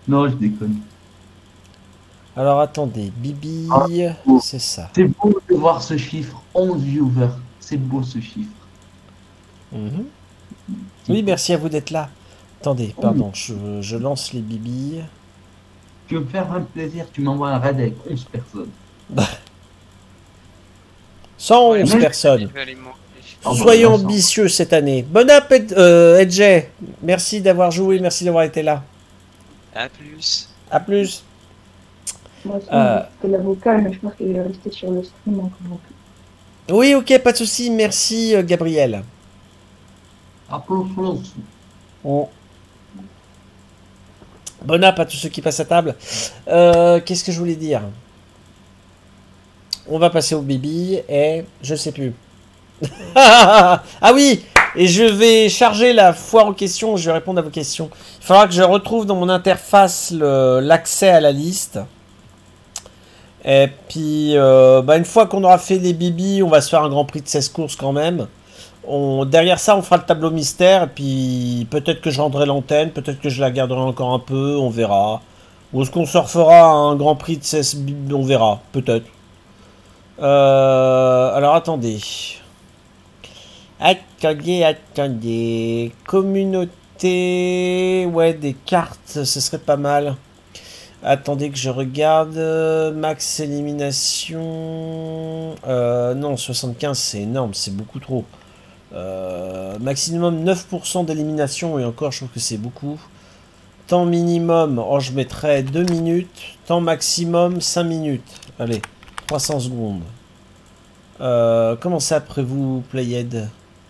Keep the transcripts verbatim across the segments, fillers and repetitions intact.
Non, je déconne. Alors attendez, Bibi, Ah, beau. c'est ça. C'est beau de voir ce chiffre, onze viewers. C'est beau ce chiffre. Mhm. C'est Oui, beau. merci à vous d'être là. Attendez, onze. pardon, je, je lance les Bibi. Tu veux me faire un plaisir, tu m'envoies un raid avec onze personnes. cent onze Mais je- personnes. Je vais aller manger. Ah bah, Soyons là, ça- ambitieux cette année. Bon appétit, euh, Edge. Merci d'avoir joué, merci d'avoir été là. À plus. À plus. Moi aussi, Euh. j'ai fait l'avocat, mais je pense qu'il est resté sur le stream encore un peu. Oui, ok, pas de souci. Merci, euh, Gabriel. Applaudissements. Oh. Bon app à tous ceux qui passent à table. Euh, Qu'est-ce que je voulais dire? On va passer au Bibi et je sais plus. Ah oui, et je vais charger la foire aux questions. Je vais répondre à vos questions. Il faudra que je retrouve dans mon interface le- l'accès à la liste. Et puis, euh, bah, une fois qu'on aura fait les Bibi, on va se faire un grand prix de seize courses quand même. On, derrière ça, on fera le tableau mystère. Et puis, peut-être que je rendrai l'antenne. Peut-être que je la garderai encore un peu. On verra. Ou est-ce qu'on se refera un grand prix de seize Bibi? On verra. Peut-être. Euh, alors, attendez. Attendez, attendez. Communauté. Ouais, des cartes, ce serait pas mal. Attendez que je regarde. Max élimination. Euh, non, soixante-quinze, c'est énorme, c'est beaucoup trop. Euh, maximum neuf pour cent d'élimination, et encore, je trouve que c'est beaucoup. Temps minimum, oh, je mettrais deux minutes. Temps maximum, cinq minutes. Allez, trois cents secondes. Euh, comment ça, après vous, Playhead?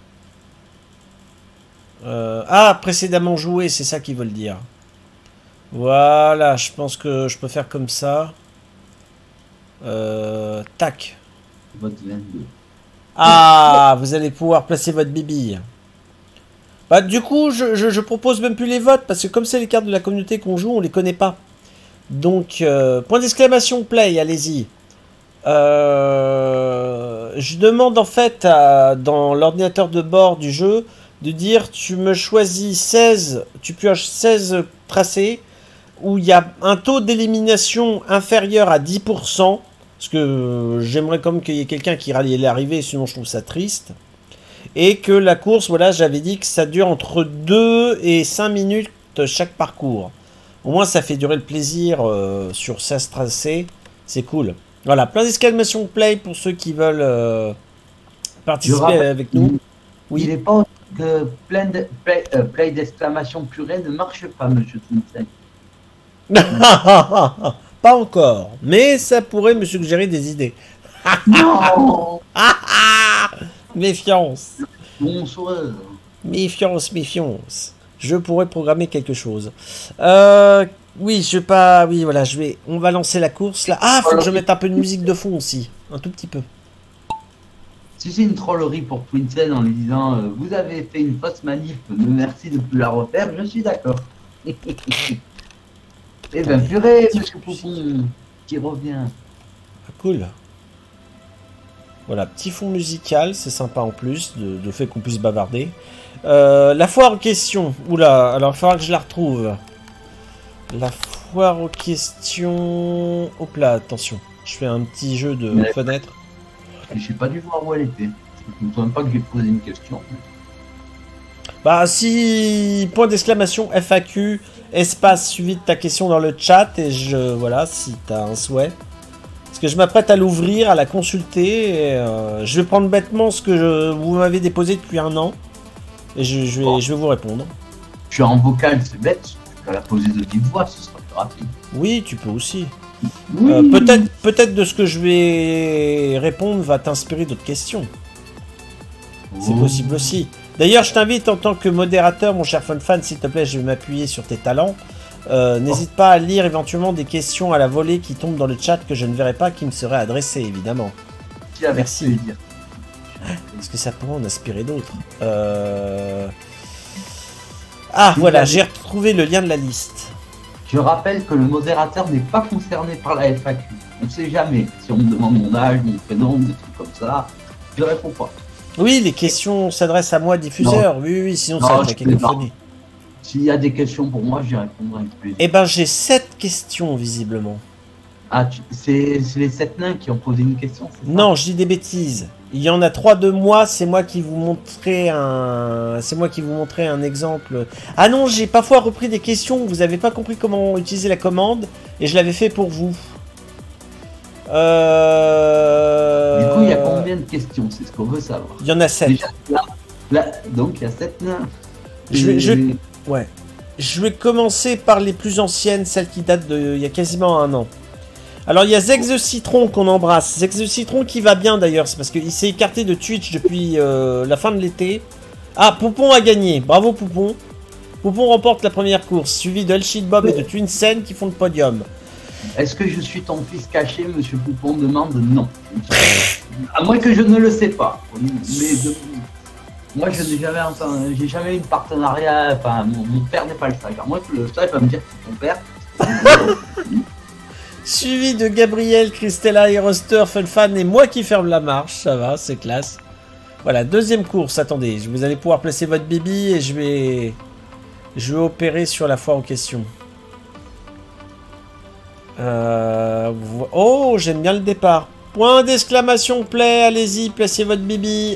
euh, Ah, précédemment joué, c'est ça qu'ils veulent dire. Voilà, je pense que je peux faire comme ça. Euh, tac. Vote vingt-deux. Ah, vous allez pouvoir placer votre bibille. Bah, du coup, je, je, je propose même plus les votes, parce que comme c'est les cartes de la communauté qu'on joue, on les connaît pas. Donc, euh, point d'exclamation play, allez-y. Euh, je demande en fait à, dans l'ordinateur de bord du jeu de dire tu me choisis seize, tu pioches seize tracés où il y a un taux d'élimination inférieur à dix pour cent, parce que j'aimerais comme qu'il y ait quelqu'un qui rallie l'arrivée, sinon je trouve ça triste. Et que la course, voilà, j'avais dit que ça dure entre deux et cinq minutes chaque parcours. Au moins ça fait durer le plaisir euh, sur seize tracés, c'est cool. Voilà, plein d'exclamations play pour ceux qui veulent euh, participer rappelle- avec nous. Il Oui. est pas que plein de play, euh, play d'exclamation purée ne marche pas, monsieur Twinsen. Pas encore, mais ça pourrait me suggérer des idées. Non. Méfiance, Bonsoir. méfiance, méfiance. Je pourrais programmer quelque chose. Euh, oui, je vais pas. Oui, voilà, je vais. On va lancer la course là. Ah, faut que je mette un peu de musique de fond aussi, un tout petit peu. Si c'est une trollerie pour Twinsen en lui disant euh, vous avez fait une fausse manip, mais merci de plus la refaire, je suis d'accord. Eh ben purée, monsieur Poupon, qui revient. Ah, cool. Voilà, petit fond musical, c'est sympa en plus, de, de fait qu'on puisse bavarder. Euh, la foire aux questions. Oula, alors il faudra que je la retrouve. La foire aux questions. Hop là, attention. Je fais un petit jeu de Mais- fenêtre. J'ai pas dû voir où elle était. Je ne me souviens pas que j'ai posé une question. Bah, si. Point d'exclamation F A Q, espace suivi de ta question dans le chat, et je. Voilà, si t'as un souhait. Parce que je m'apprête à l'ouvrir, à la consulter, et euh, je vais prendre bêtement ce que je, vous m'avez déposé depuis un an, et je, je, vais, je vais vous répondre. Je suis en vocal, c'est bête. Je peux la poser de vive voix, ce sera plus rapide. Oui, tu peux aussi. Oui. Euh, peut-être, peut-être de ce que je vais répondre va t'inspirer d'autres questions. C'est Oh. possible aussi. D'ailleurs, je t'invite en tant que modérateur, mon cher FunFan, s'il te plaît, je vais m'appuyer sur tes talents. Euh, N'hésite pas à lire éventuellement des questions à la volée qui tombent dans le chat que je ne verrai pas, qui me seraient adressées, évidemment. Qui avec Merci. plaisir. Est-ce que ça pourrait en inspirer d'autres euh... Ah, voilà, j'ai retrouvé le lien de la liste. Je rappelle que le modérateur n'est pas concerné par la F A Q. On ne sait jamais. Si on me demande mon âge, mon prénom, des trucs comme ça, je réponds pas. Oui, les questions s'adressent à moi, diffuseur. Oui, oui, sinon Non, ça va être la je- cacophonie. S'il y a des questions pour moi, j'y répondrai avec plaisir. Eh ben, j'ai sept questions, visiblement. Ah, tu- c'est c'est les sept nains qui ont posé une question, c'est ça? Non, je dis des bêtises. Il y en a trois de moi, c'est moi qui vous montrais un... C'est moi qui vous montrais un exemple. Ah non, j'ai parfois repris des questions, vous avez pas compris comment utiliser la commande, et je l'avais fait pour vous. Euh... Du coup, il y a combien de questions? C'est ce qu'on veut savoir. Il y en a sept. Déjà, là, là, donc, il y a sept nains. Je vais- je- Et- Ouais. Je vais commencer par les plus anciennes, celles qui datent de... il y a quasiment un an. Alors, il y a Zex the Citron qu'on embrasse. Zex the Citron qui va bien d'ailleurs, c'est parce qu'il s'est écarté de Twitch depuis euh, la fin de l'été. Ah, Poupon a gagné. Bravo Poupon. Poupon remporte la première course, suivi de Elshid Bob et de Twin Sen qui font le podium. Est-ce que je suis ton fils caché? Monsieur Poupon demande non. À moins que je ne le sais pas. Mais de- moi, je n'ai jamais entendu, j'ai jamais eu de partenariat. Enfin, mon, mon père n'est pas le sage. À moins que le sage va me dire que c'est ton père. Suivi de Gabriel, Christella, Aeroster, Funfan et moi qui ferme la marche. Ça va, c'est classe. Voilà, deuxième course. Attendez, vous allez pouvoir placer votre bibi et je vais... Je vais opérer sur la foire aux questions. Euh... vo- Oh, j'aime bien le départ. Point d'exclamation play, allez-y, placez votre bibi.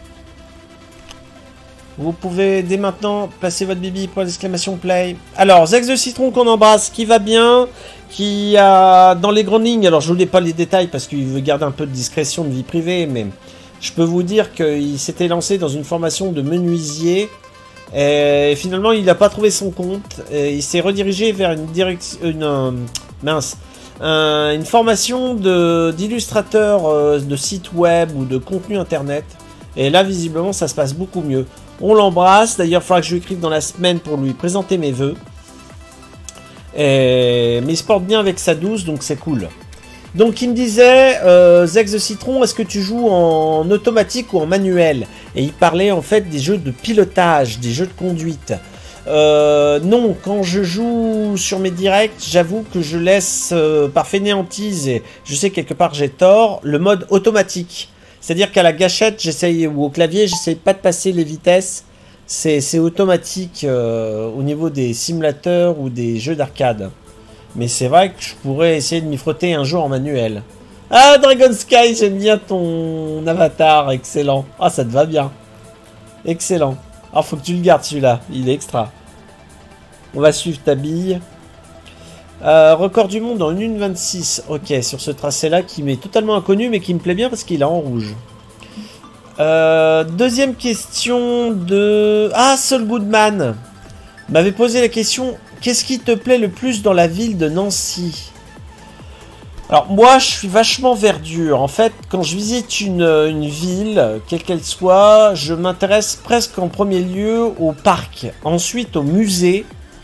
Vous pouvez dès maintenant placer votre bibi, point d'exclamation play. Alors, Zex de Citron qu'on embrasse, qui va bien, qui a dans les grandes lignes, alors je vous dis pas les détails parce qu'il veut garder un peu de discrétion de vie privée, mais je peux vous dire qu'il s'était lancé dans une formation de menuisier et finalement il n'a pas trouvé son compte. Et il s'est redirigé vers une direction, une euh, mince, un- une formation de d'illustrateur euh, de site web ou de contenu internet. Et là visiblement ça se passe beaucoup mieux. On l'embrasse. D'ailleurs, il faudra que je lui écrive dans la semaine pour lui présenter mes vœux. Et... Mais il se porte bien avec sa douce, donc c'est cool. Donc, il me disait, euh, Zex the Citron, est-ce que tu joues en automatique ou en manuel? Et il parlait en fait des jeux de pilotage, des jeux de conduite. Euh, non, quand je joue sur mes directs, j'avoue que je laisse, euh, par fainéantise, et je sais quelque part j'ai tort, le mode automatique. C'est-à-dire qu'à la gâchette, j'essaye, ou au clavier, j'essaye pas de passer les vitesses. C'est c'est automatique euh, au niveau des simulateurs ou des jeux d'arcade. Mais c'est vrai que je pourrais essayer de m'y frotter un jour en manuel. Ah, Dragon Sky, j'aime bien ton avatar, excellent. Ah, ça te va bien. Excellent. Alors, faut que tu le gardes celui-là, il est extra. On va suivre ta bille. Euh, record du monde en une vingt-six. Ok, sur ce tracé-là qui m'est totalement inconnu, mais qui me plaît bien parce qu'il est en rouge. Euh, deuxième question de... Ah, Saul Goodman m'avait posé la question, qu'est-ce qui te plaît le plus dans la ville de Nancy? Alors moi, je suis vachement verdure. En fait, quand je visite une, une ville, quelle qu'elle soit, je m'intéresse presque en premier lieu au parc, ensuite au musée.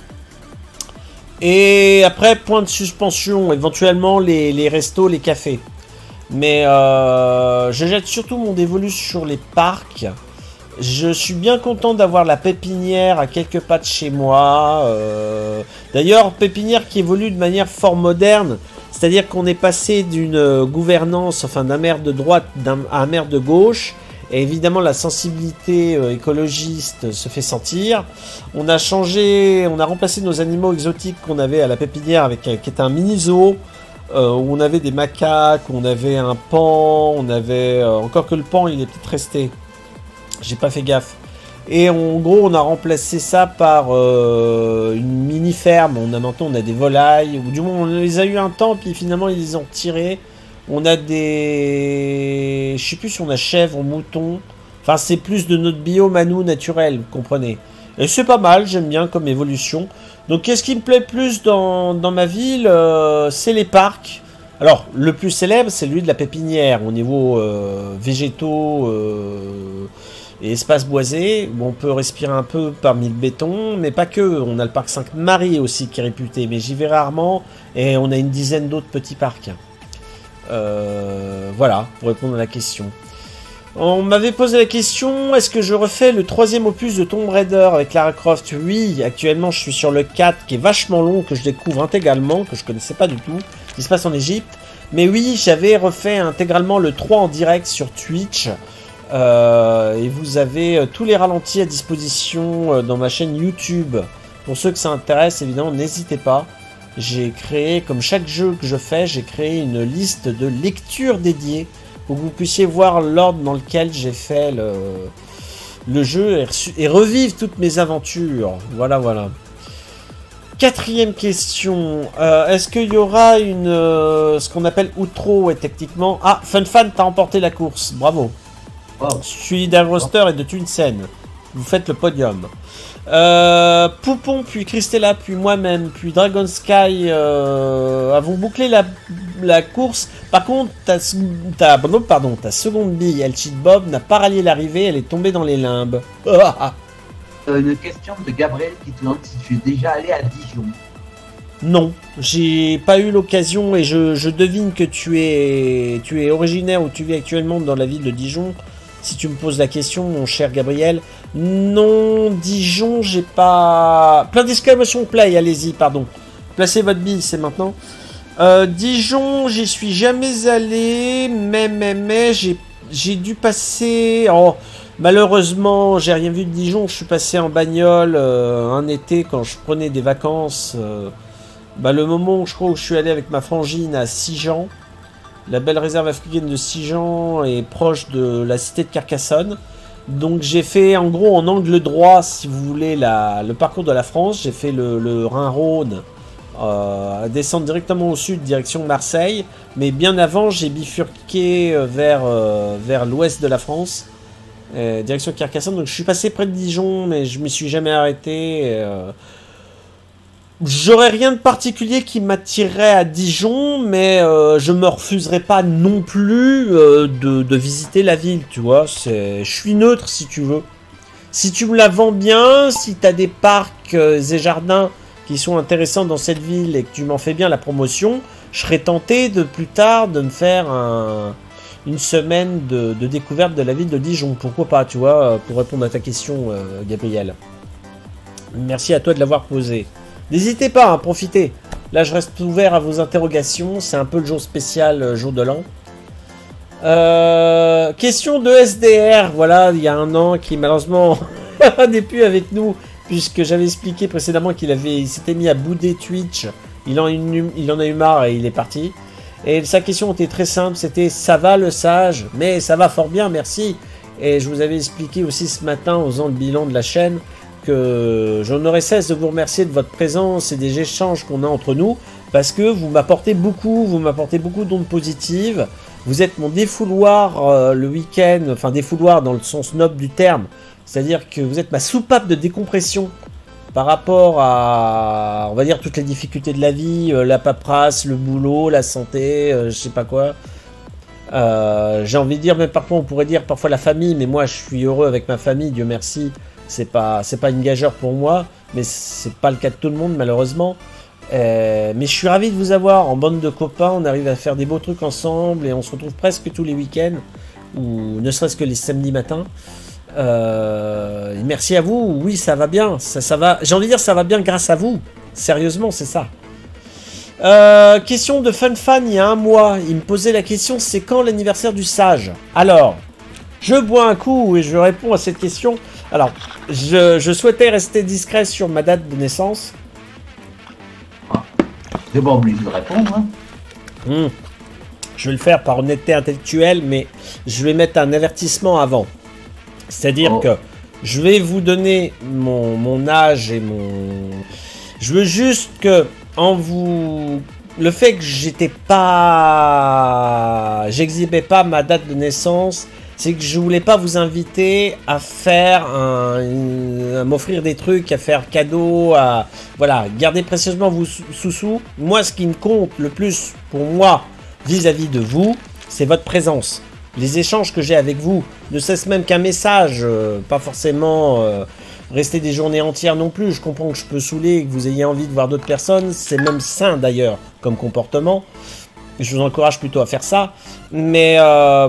Et après, point de suspension, éventuellement les, les restos, les cafés. Mais euh, je jette surtout mon dévolu sur les parcs. Je suis bien content d'avoir la pépinière à quelques pas de chez moi. Euh, D'ailleurs, pépinière qui évolue de manière fort moderne. C'est-à-dire qu'on est passé d'une gouvernance, enfin d'un maire de droite d'un, à un maire de gauche. Et évidemment, la sensibilité euh, écologiste se fait sentir. On a changé, on a remplacé nos animaux exotiques qu'on avait à la pépinière avec euh, qui était un mini zoo euh, où on avait des macaques, où on avait un pan, on avait euh, encore que le pan, il est peut-être resté. J'ai pas fait gaffe. Et en gros, on a remplacé ça par euh, une mini ferme. On a maintenant, on a des volailles, ou du moins, on les a eu un temps, puis finalement, ils les ont retirés. On a des... Je sais plus si on a chèvre ou mouton. Enfin, c'est plus de notre biome à nous naturel, vous comprenez. Et c'est pas mal, j'aime bien comme évolution. Donc, qu'est-ce qui me plaît plus dans, dans ma ville euh, c'est les parcs. Alors, le plus célèbre, c'est celui de la pépinière, au niveau euh, végétaux euh, et espaces boisés, où on peut respirer un peu parmi le béton, mais pas que. On a le parc Sainte-Marie aussi qui est réputé, mais j'y vais rarement. Et on a une dizaine d'autres petits parcs. Euh, voilà, pour répondre à la question. On m'avait posé la question, est-ce que je refais le troisième opus de Tomb Raider avec Lara Croft? Oui, actuellement je suis sur le quatre qui est vachement long, que je découvre intégralement, que je connaissais pas du tout, qui se passe en Égypte. Mais oui, j'avais refait intégralement le trois en direct sur Twitch. Euh, et vous avez tous les ralentis à disposition dans ma chaîne YouTube Pour ceux que ça intéresse, évidemment, n'hésitez pas. J'ai créé, comme chaque jeu que je fais, j'ai créé une liste de lectures dédiées pour que vous puissiez voir l'ordre dans lequel j'ai fait le, le jeu et, reçu, et revivre toutes mes aventures. Voilà, voilà. Quatrième question. Euh, Est-ce qu'il y aura une, euh, ce qu'on appelle outro et techniquement... Ah, FunFan, t'as remporté la course. Bravo. Wow. Je suis d'Agroster et de Twinsen. Vous faites le podium. Euh, Poupon, puis Christella, puis moi-même, puis Dragon Sky euh, avons bouclé la, la course. Par contre, ta, ta, pardon, ta seconde bille, El Cheat Bob, n'a pas rallié l'arrivée, elle est tombée dans les limbes. Euh, une question de Gabriel qui te demande si tu es déjà allé à Dijon. Non, j'ai pas eu l'occasion et je, je devine que tu es, tu es originaire ou tu vis actuellement dans la ville de Dijon. Si tu me poses la question, mon cher Gabriel. Non, Dijon, j'ai pas... Plein d'exclamations play, allez-y, pardon. Placez votre bille, c'est maintenant. Euh, Dijon, j'y suis jamais allé, mais, mais, mais, j'ai, j'ai dû passer... Oh, malheureusement, j'ai rien vu de Dijon, je suis passé en bagnole euh, un été quand je prenais des vacances. Euh, bah, le moment où je crois où je suis allé avec ma frangine à Sijan. La belle réserve africaine de Sijan est proche de la cité de Carcassonne. Donc j'ai fait en gros en angle droit, si vous voulez, la, le parcours de la France. J'ai fait le, le Rhin-Rhône, euh, descendre directement au sud, direction Marseille. Mais bien avant, j'ai bifurqué vers, euh, vers l'ouest de la France, euh, direction Carcassonne. Donc je suis passé près de Dijon, mais je ne m'y suis jamais arrêté. Euh, J'aurais rien de particulier qui m'attirerait à Dijon, mais euh, je me refuserais pas non plus euh, de, de visiter la ville, tu vois. C'est, je suis neutre si tu veux. Si tu me la vends bien, si tu as des parcs euh, et jardins qui sont intéressants dans cette ville et que tu m'en fais bien la promotion, je serais tenté de plus tard de me faire un, une semaine de, de découverte de la ville de Dijon. Pourquoi pas, tu vois, pour répondre à ta question, euh, Gabriel. Merci à toi de l'avoir posée. N'hésitez pas à profiter. Là, je reste ouvert à vos interrogations. C'est un peu le jour spécial, euh, jour de l'an. Euh, question de S D R. Voilà, il y a un an, qui malheureusement n'est plus avec nous, puisque j'avais expliqué précédemment qu'il avait, il s'était mis à bouder Twitch. Il en, il en a eu marre et il est parti. Et sa question était très simple. C'était: ça va le sage? Mais ça va fort bien, merci. Et je vous avais expliqué aussi ce matin, en faisant le bilan de la chaîne, que je n'aurais cesse de vous remercier de votre présence et des échanges qu'on a entre nous, parce que vous m'apportez beaucoup, vous m'apportez beaucoup d'ondes positives. Vous êtes mon défouloir euh, le week-end, enfin défouloir dans le sens noble du terme, c'est-à-dire que vous êtes ma soupape de décompression par rapport à, on va dire, toutes les difficultés de la vie, euh, la paperasse, le boulot, la santé, euh, je sais pas quoi. Euh, j'ai envie de dire, même parfois on pourrait dire parfois la famille, mais moi je suis heureux avec ma famille, Dieu merci. C'est pas, c'est pas une gageure pour moi, mais c'est pas le cas de tout le monde malheureusement. Euh, mais je suis ravi de vous avoir en bande de copains. On arrive à faire des beaux trucs ensemble et on se retrouve presque tous les week-ends, ou ne serait-ce que les samedis matins. Euh, et merci à vous. Oui, ça va bien. Ça, ça va. J'ai envie de dire, ça va bien grâce à vous. Sérieusement, c'est ça. Euh, question de FunFan il y a un mois. Il me posait la question: c'est quand l'anniversaire du sage? Alors, je bois un coup et je réponds à cette question. Alors, je, je souhaitais rester discret sur ma date de naissance. Ah, j'ai pas obligé de répondre. Hein. Mmh. Je vais le faire par honnêteté intellectuelle, mais je vais mettre un avertissement avant. C'est-à-dire oh. que je vais vous donner mon, mon âge et mon... Je veux juste que, en vous... Le fait que j'étais pas... J'exhibais pas ma date de naissance... C'est que je voulais pas vous inviter à faire un, à m'offrir des trucs, à faire cadeau, à voilà, gardez précieusement vos sous-sous. Moi, ce qui me compte le plus pour moi vis-à-vis de vous, c'est votre présence. Les échanges que j'ai avec vous, ne cesse même qu'un message, euh, pas forcément euh, rester des journées entières non plus. Je comprends que je peux saouler et que vous ayez envie de voir d'autres personnes. C'est même sain d'ailleurs comme comportement. Je vous encourage plutôt à faire ça. Mais euh,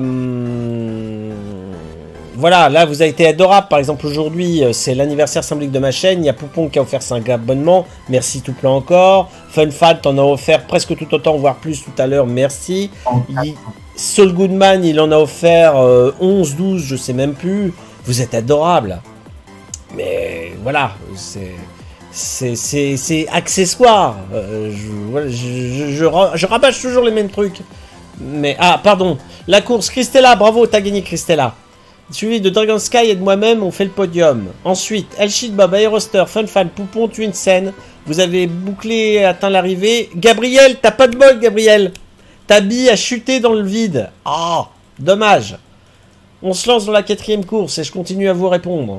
voilà, là vous avez été adorable. Par exemple aujourd'hui c'est l'anniversaire symbolique de ma chaîne. Il y a Poupon qui a offert cinq abonnements. Merci tout plein encore. FunFat t'en a offert presque tout autant, voire plus tout à l'heure. Merci. Il, Saul Goodman il en a offert euh, onze, douze, je sais même plus. Vous êtes adorable. Mais voilà, c'est... c'est c'est- c'est accessoire. Euh, je, voilà, je, je, je ra- je rabâche toujours les mêmes trucs. Mais, ah, pardon. La course, Christella, bravo, t'as gagné, Christella. Suivi de Dragon Sky et de moi-même, on fait le podium. Ensuite, Elshid, Bob, Aeroster, Funfan, Poupon, Twinsen. Vous avez bouclé, atteint l'arrivée. Gabriel, t'as pas de bol, Gabriel. Ta bille a chuté dans le vide. Ah, dommage. On se lance dans la quatrième course et je continue à vous répondre.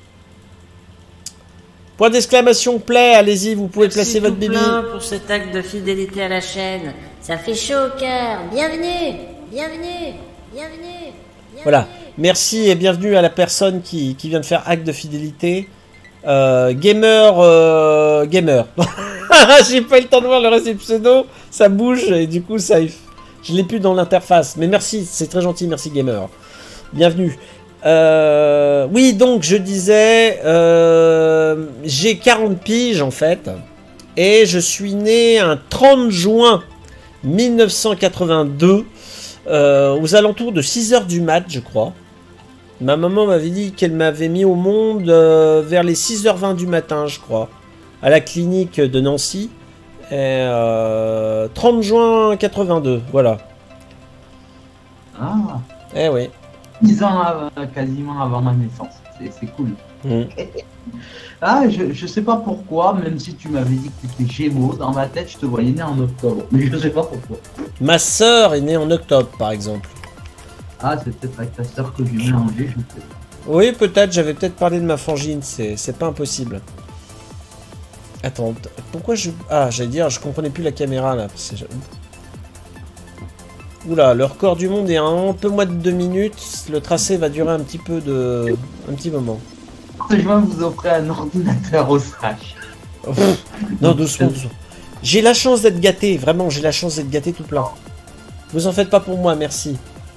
Point d'exclamation play, allez-y, vous pouvez placer votre bébé. Pour cet acte de fidélité à la chaîne. Ça fait chaud au cœur. Bienvenue, bienvenue, bienvenue. Voilà, merci et bienvenue à la personne qui, qui vient de faire acte de fidélité. Euh, gamer, euh, gamer. J'ai pas eu le temps de voir le reste du pseudo, ça bouge et du coup ça, je l'ai plus dans l'interface. Mais merci, c'est très gentil, merci gamer. Bienvenue. Euh, oui, donc je disais, euh, j'ai quarante piges en fait, et je suis né un trente juin mille neuf cent quatre-vingt-deux. Euh, aux alentours de six heures du mat, je crois. Ma maman m'avait dit qu'elle m'avait mis au monde euh, vers les six heures vingt du matin, je crois. À la clinique de Nancy. Et, euh, trente juin quatre-vingt-deux, voilà. Ah, Eh oui. dix ans avant- quasiment avant ma naissance. C'est c'est cool. Mm. Ah, je, je sais pas pourquoi, même si tu m'avais dit que tu étais Gémeaux, dans ma tête, je te voyais né en octobre. Mais je sais pas pourquoi. Ma sœur est née en octobre, par exemple. Ah, c'est peut-être avec ta soeur que j'ai mélangé, je sais pas. Oui, peut-être, j'avais peut-être parlé de ma frangine, c'est c'est pas impossible. Attends, t- pourquoi je... Ah, j'allais dire, je comprenais plus la caméra, là. parce que je- Oula, le record du monde est à un peu moins de deux minutes. Le tracé va durer un petit peu de... Un petit moment. Je vais vous offrir un ordinateur au sage. Oh, pff, non, doucement, doucement. J'ai la chance d'être gâté, vraiment, j'ai la chance d'être gâté tout plein. Vous en faites pas pour moi, merci.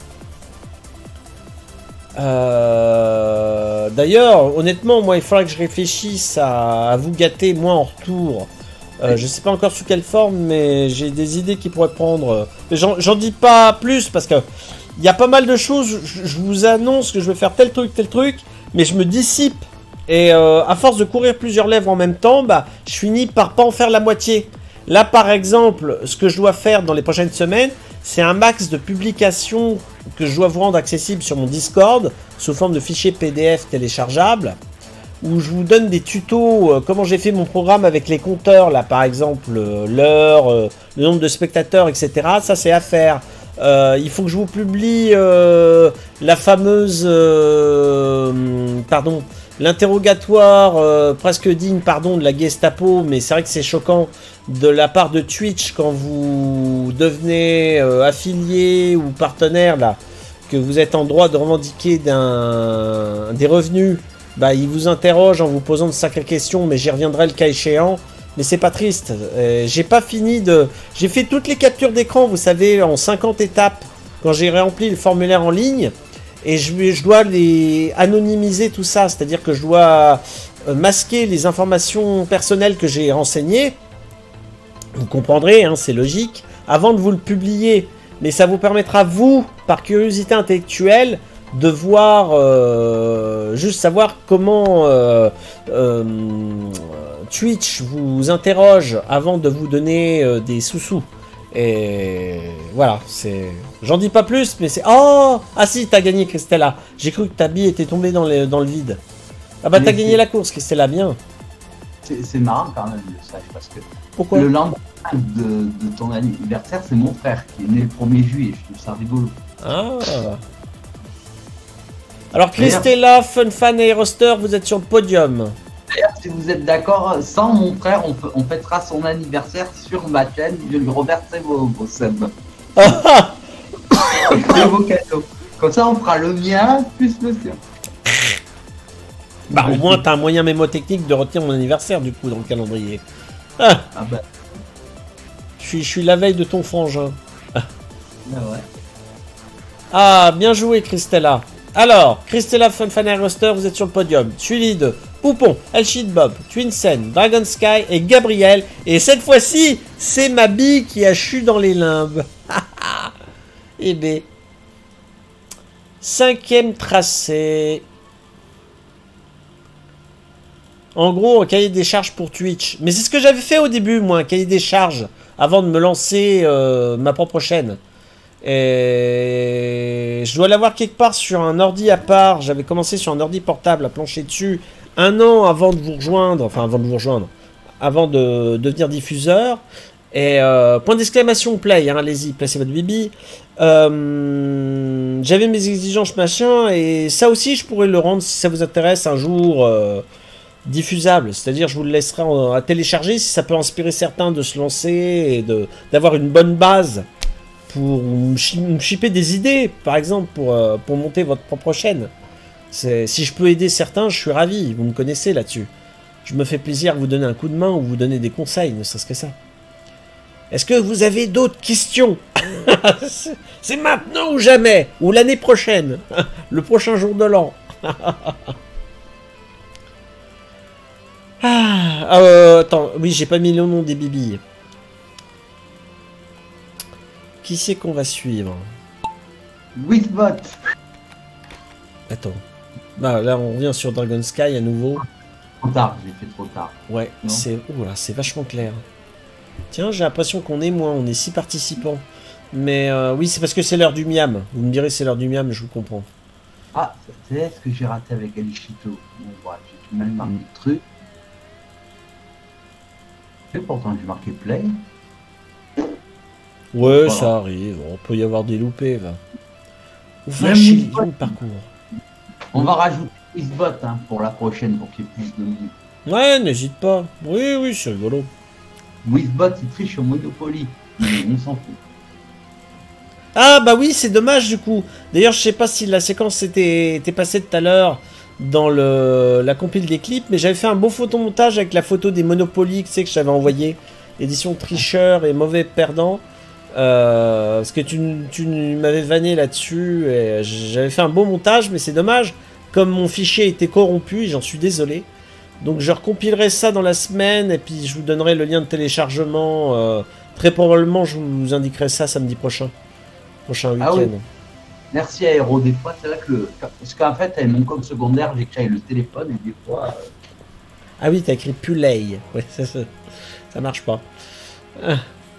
Euh... D'ailleurs, honnêtement, moi, il faudra que je réfléchisse à, à vous gâter, moi, en retour. Euh, je sais pas encore sous quelle forme, mais j'ai des idées qui pourraient prendre... Mais j'en j'en dis pas plus, parce que il y a pas mal de choses, je, je vous annonce que je vais faire tel truc, tel truc, mais je me dissipe. Et euh, à force de courir plusieurs lèvres en même temps, bah, je finis par pas en faire la moitié. Là, par exemple, ce que je dois faire dans les prochaines semaines, c'est un max de publications que je dois vous rendre accessible sur mon Discord, sous forme de fichiers P D F téléchargeables, où je vous donne des tutos, euh, comment j'ai fait mon programme avec les compteurs, là, par exemple, euh, l'heure, euh, le nombre de spectateurs, et cetera. Ça, c'est à faire. Euh, il faut que je vous publie euh, la fameuse... euh, pardon... L'interrogatoire euh, presque digne, pardon, de la Gestapo, mais c'est vrai que c'est choquant de la part de Twitch quand vous devenez euh, affilié ou partenaire, là, que vous êtes en droit de revendiquer d'un des revenus. Bah, ils vous interrogent en vous posant de sacrées questions, mais j'y reviendrai le cas échéant. Mais c'est pas triste. Euh, j'ai pas fini de... J'ai fait toutes les captures d'écran, vous savez, en cinquante étapes, quand j'ai rempli le formulaire en ligne. Et je, je dois les anonymiser tout ça, c'est-à-dire que je dois euh, masquer les informations personnelles que j'ai renseignées. Vous comprendrez, hein, c'est logique, avant de vous le publier. Mais ça vous permettra, vous, par curiosité intellectuelle, de voir, euh, juste savoir comment euh, euh, Twitch vous interroge avant de vous donner euh, des sous-sous. Et voilà, c'est... J'en dis pas plus, mais c'est... Oh! Ah si, t'as gagné, Christella. J'ai cru que ta bille était tombée dans, les... dans le vide. Ah bah, t'as gagné la course, Christella, bien. C'est c'est marrant quand même le sage, parce que Pourquoi? le lendemain de, de ton anniversaire, c'est mon frère qui est né le premier juillet. Je trouve ça rigolo. Ah. Alors, Christella, Funfan et Roster, vous êtes sur le podium. D'ailleurs, si vous êtes d'accord, sans mon frère, on, peut- on fêtera son anniversaire sur ma chaîne. Je lui reverserai vos, vos subs. Ah Et vos cadeaux. Comme ça, on fera le mien plus le sien. bah, au moins, t'as un moyen mémotechnique de retenir mon anniversaire, du coup, dans le calendrier. Ah, Ah bah, je suis, je suis la veille de ton frangin. bah ouais. Ah, bien joué, Christella. Alors, Christella, Funfan et Roster, vous êtes sur le podium. Suivi de Poupon, Elshid Bob, Twinsen, Dragon Sky et Gabriel. Et cette fois-ci, c'est ma bille qui a chu dans les limbes. Eh ben. Cinquième tracé. En gros, un cahier des charges pour Twitch. Mais c'est ce que j'avais fait au début, moi, un cahier des charges, avant de me lancer euh, ma propre chaîne. Et je dois l'avoir quelque part sur un ordi à part. J'avais commencé sur un ordi portable à plancher dessus un an avant de vous rejoindre. Enfin, avant de vous rejoindre. Avant de devenir diffuseur. Et euh, point d'exclamation play, hein, allez-y, placez votre bibi. Euh, J'avais mes exigences machin, et ça aussi je pourrais le rendre si ça vous intéresse un jour euh, diffusable. C'est-à-dire je vous le laisserai en, à télécharger si ça peut inspirer certains de se lancer et d'avoir une bonne base pour me chipper des idées, par exemple, pour, euh, pour monter votre propre chaîne. Si je peux aider certains, je suis ravi, vous me connaissez là-dessus. Je me fais plaisir à vous donner un coup de main ou vous donner des conseils, ne serait-ce que ça. Est-ce que vous avez d'autres questions? C'est maintenant ou jamais? Ou l'année prochaine? Le prochain jour de l'an? Ah, euh, attends, oui, j'ai pas mis le nom des bibilles. Qui c'est qu'on va suivre? Wizbot. Attends. Bah, là, on revient sur Dragon Sky à nouveau. Trop tard, j'ai fait trop tard. Ouais, c'est oh là, c'est vachement clair. Tiens, j'ai l'impression qu'on est moins, on est six participants. Mais euh, oui, c'est parce que c'est l'heure du miam. Vous me direz c'est l'heure du miam, je vous comprends. Ah, c'est ce que j'ai raté avec Alichito. Bon, voilà, j'ai mal marqué le truc. Et pourtant, j'ai marqué play. Ouais, voilà. Ça arrive. On peut y avoir des loupés, va. Va chier le parcours. On va rajouter Wizbot hein, pour la prochaine, pour qu'il y ait plus de monde. Ouais, n'hésite pas. Oui, oui, c'est rigolo. Wizbot, il triche au Monopoly. On s'en fout. Ah bah oui, c'est dommage du coup. D'ailleurs, je sais pas si la séquence était, était passée tout à l'heure dans le, la compile des clips, mais j'avais fait un beau photomontage avec la photo des Monopoly, tu sais, que je t'avais envoyé. Édition tricheur et mauvais perdant. Euh, parce que tu, tu m'avais vanné là-dessus. et J'avais fait un beau montage, mais c'est dommage. Comme mon fichier était corrompu, j'en suis désolé. Donc je recompilerai ça dans la semaine et puis je vous donnerai le lien de téléchargement. Euh, très probablement, je vous indiquerai ça samedi prochain. Prochain week-end. Ah oui. Merci à Hero. Des fois, c'est là que le. Parce qu'en fait, avec mon code secondaire, j'ai créé le téléphone et des fois. Euh... Ah oui, t'as écrit Puley. Ouais, ça, ça, ça marche pas. Ah.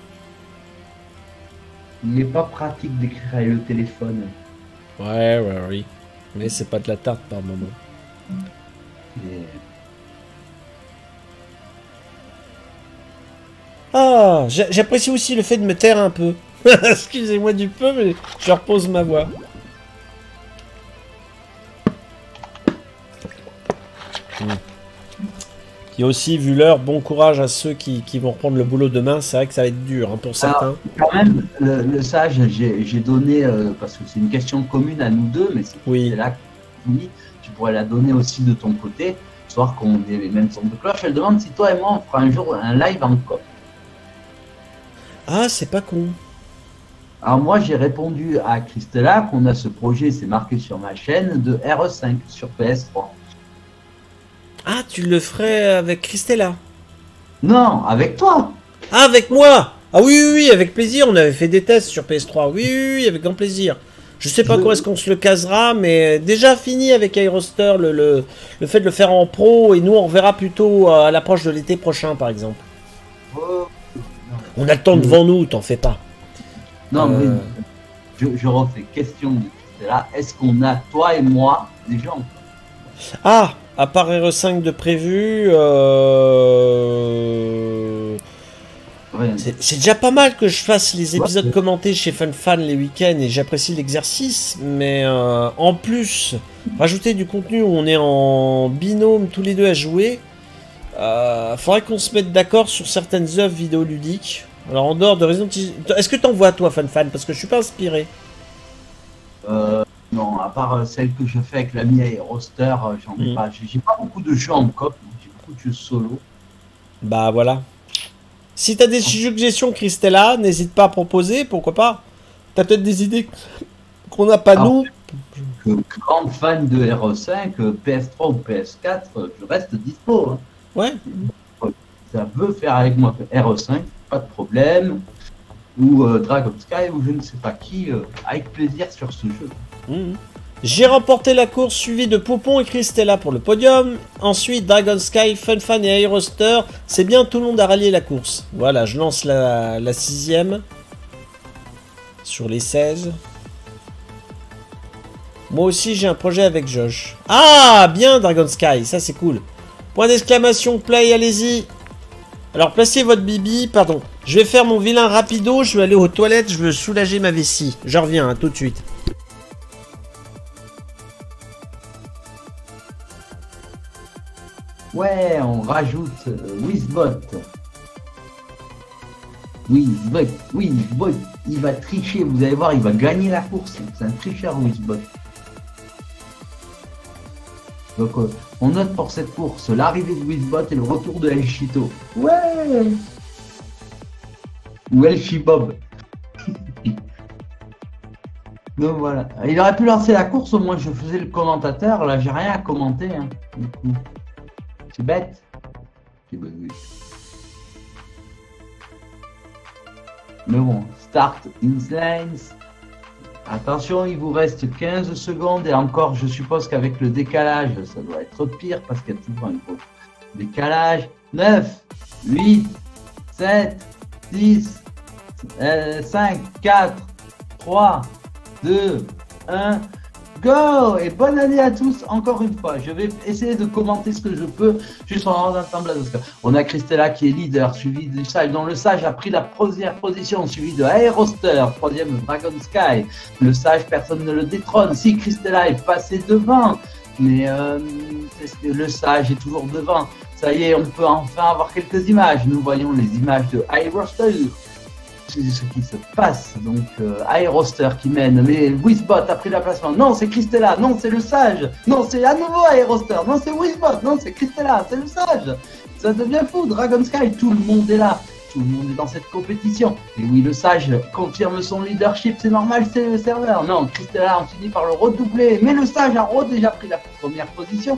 Il n'est pas pratique d'écrire avec le téléphone. Ouais, ouais, oui. Mais c'est pas de la tarte par moment. Et... Ah, j'apprécie aussi le fait de me taire un peu. Excusez-moi du peu, mais je repose ma voix. Mmh. Il y a aussi, vu l'heure, bon courage à ceux qui, qui vont reprendre le boulot demain. C'est vrai que ça va être dur hein, pour certains. Alors, quand même, le, le sage, j'ai donné, euh, parce que c'est une question commune à nous deux, mais c'est oui. là que oui, tu pourrais la donner aussi de ton côté, histoire qu'on ait les mêmes sons de cloche. Elle demande si toi et moi, on fera un jour un live en coop. Ah, c'est pas con. Alors moi, j'ai répondu à Christella qu'on a ce projet, c'est marqué sur ma chaîne, de R E cinq sur P S trois. Ah, tu le ferais avec Christella? Non, avec toi. Ah, avec moi? Ah oui, oui, oui, avec plaisir. On avait fait des tests sur P S trois. Oui, oui, oui, avec grand plaisir. Je sais pas Je... quand est-ce qu'on se le casera, mais déjà fini avec iRoster le, le, le fait de le faire en pro, et nous on reverra plutôt à l'approche de l'été prochain, par exemple. Oh. On a le temps devant nous, t'en fais pas. Non, euh... mais je, je refais question de Christella. Est-ce qu'on a, toi et moi, des gens? Ah, à part R E cinq de prévu, euh... ouais. c'est déjà pas mal que je fasse les épisodes ouais. commentés chez FunFan les week-ends et j'apprécie l'exercice, mais euh, en plus, rajouter du contenu où on est en binôme tous les deux à jouer, euh, faudrait qu'on se mette d'accord sur certaines œuvres vidéoludiques. Alors en dehors de Resident Evil, est-ce que t'en vois toi FunFan? Parce que je suis pas inspiré. Euh... Non, à part celle que je fais avec l'ami iRoster, j'en ai mmh. pas. J'ai pas beaucoup de jeux en coop, j'ai beaucoup de jeux solo. Bah voilà. Si t'as des suggestions, Christella, n'hésite pas à proposer, pourquoi pas. T'as peut-être des idées qu'on n'a pas Alors, nous. Que, grande fan de R E cinq, P S trois ou P S quatre, je reste dispo. Hein. Ouais. Ça veut faire avec moi R E cinq, pas de problème. Ou euh, Dragon Sky, ou je ne sais pas qui, euh, avec plaisir sur ce jeu. Mmh. J'ai remporté la course, suivi de Poupon et Christella pour le podium. Ensuite, Dragon Sky, Funfan et Aeroster. C'est bien, tout le monde a rallié la course. Voilà, je lance la, la sixième. Sur les seize. Moi aussi, j'ai un projet avec Josh. Ah, bien, Dragon Sky, ça c'est cool. Point d'exclamation, play, allez-y. Alors, placez votre bibi, pardon. Je vais faire mon vilain rapido, je vais aller aux toilettes, je veux soulager ma vessie. Je reviens, hein, tout de suite. Ouais, on rajoute euh, Wizbot. Wizbot, Wizbot, il va tricher, vous allez voir, il va gagner la course. C'est un tricheur, Wizbot. Donc, euh, on note pour cette course l'arrivée de Wizbot et le retour de El Chito. Ouais. Ou El Chibob. Donc voilà. Il aurait pu lancer la course, au moins je faisais le commentateur. Là, j'ai rien à commenter. Hein, du coup. C'est bête. C'est bête, oui. Mais bon, start in lanes. Attention, il vous reste quinze secondes et encore, je suppose qu'avec le décalage, ça doit être pire parce qu'il y a toujours un gros décalage. neuf, huit, sept, six, cinq, quatre, trois, deux, un. Go! Et bonne année à tous, encore une fois. Je vais essayer de commenter ce que je peux, juste en ensemble. On a Christella qui est leader, suivi du Sage, dont le Sage a pris la première position, suivi de Aeroster, troisième Dragon Sky. Le Sage, personne ne le détrône. Si Christella est passé devant, mais euh, le Sage est toujours devant. Ça y est, on peut enfin avoir quelques images. Nous voyons les images de Aeroster. C'est ce qui se passe, donc euh, Aeroster qui mène, mais Wizbot a pris la placement. Non, c'est Christella, non, c'est le Sage, non, c'est à nouveau Aeroster, non, c'est Wizbot, non, c'est Christella, c'est le Sage. Ça devient fou, Dragon Sky, tout le monde est là, tout le monde est dans cette compétition. Et oui, le Sage confirme son leadership, c'est normal, c'est le serveur. Non, Christella a fini par le redoubler, mais le Sage a déjà pris la première position.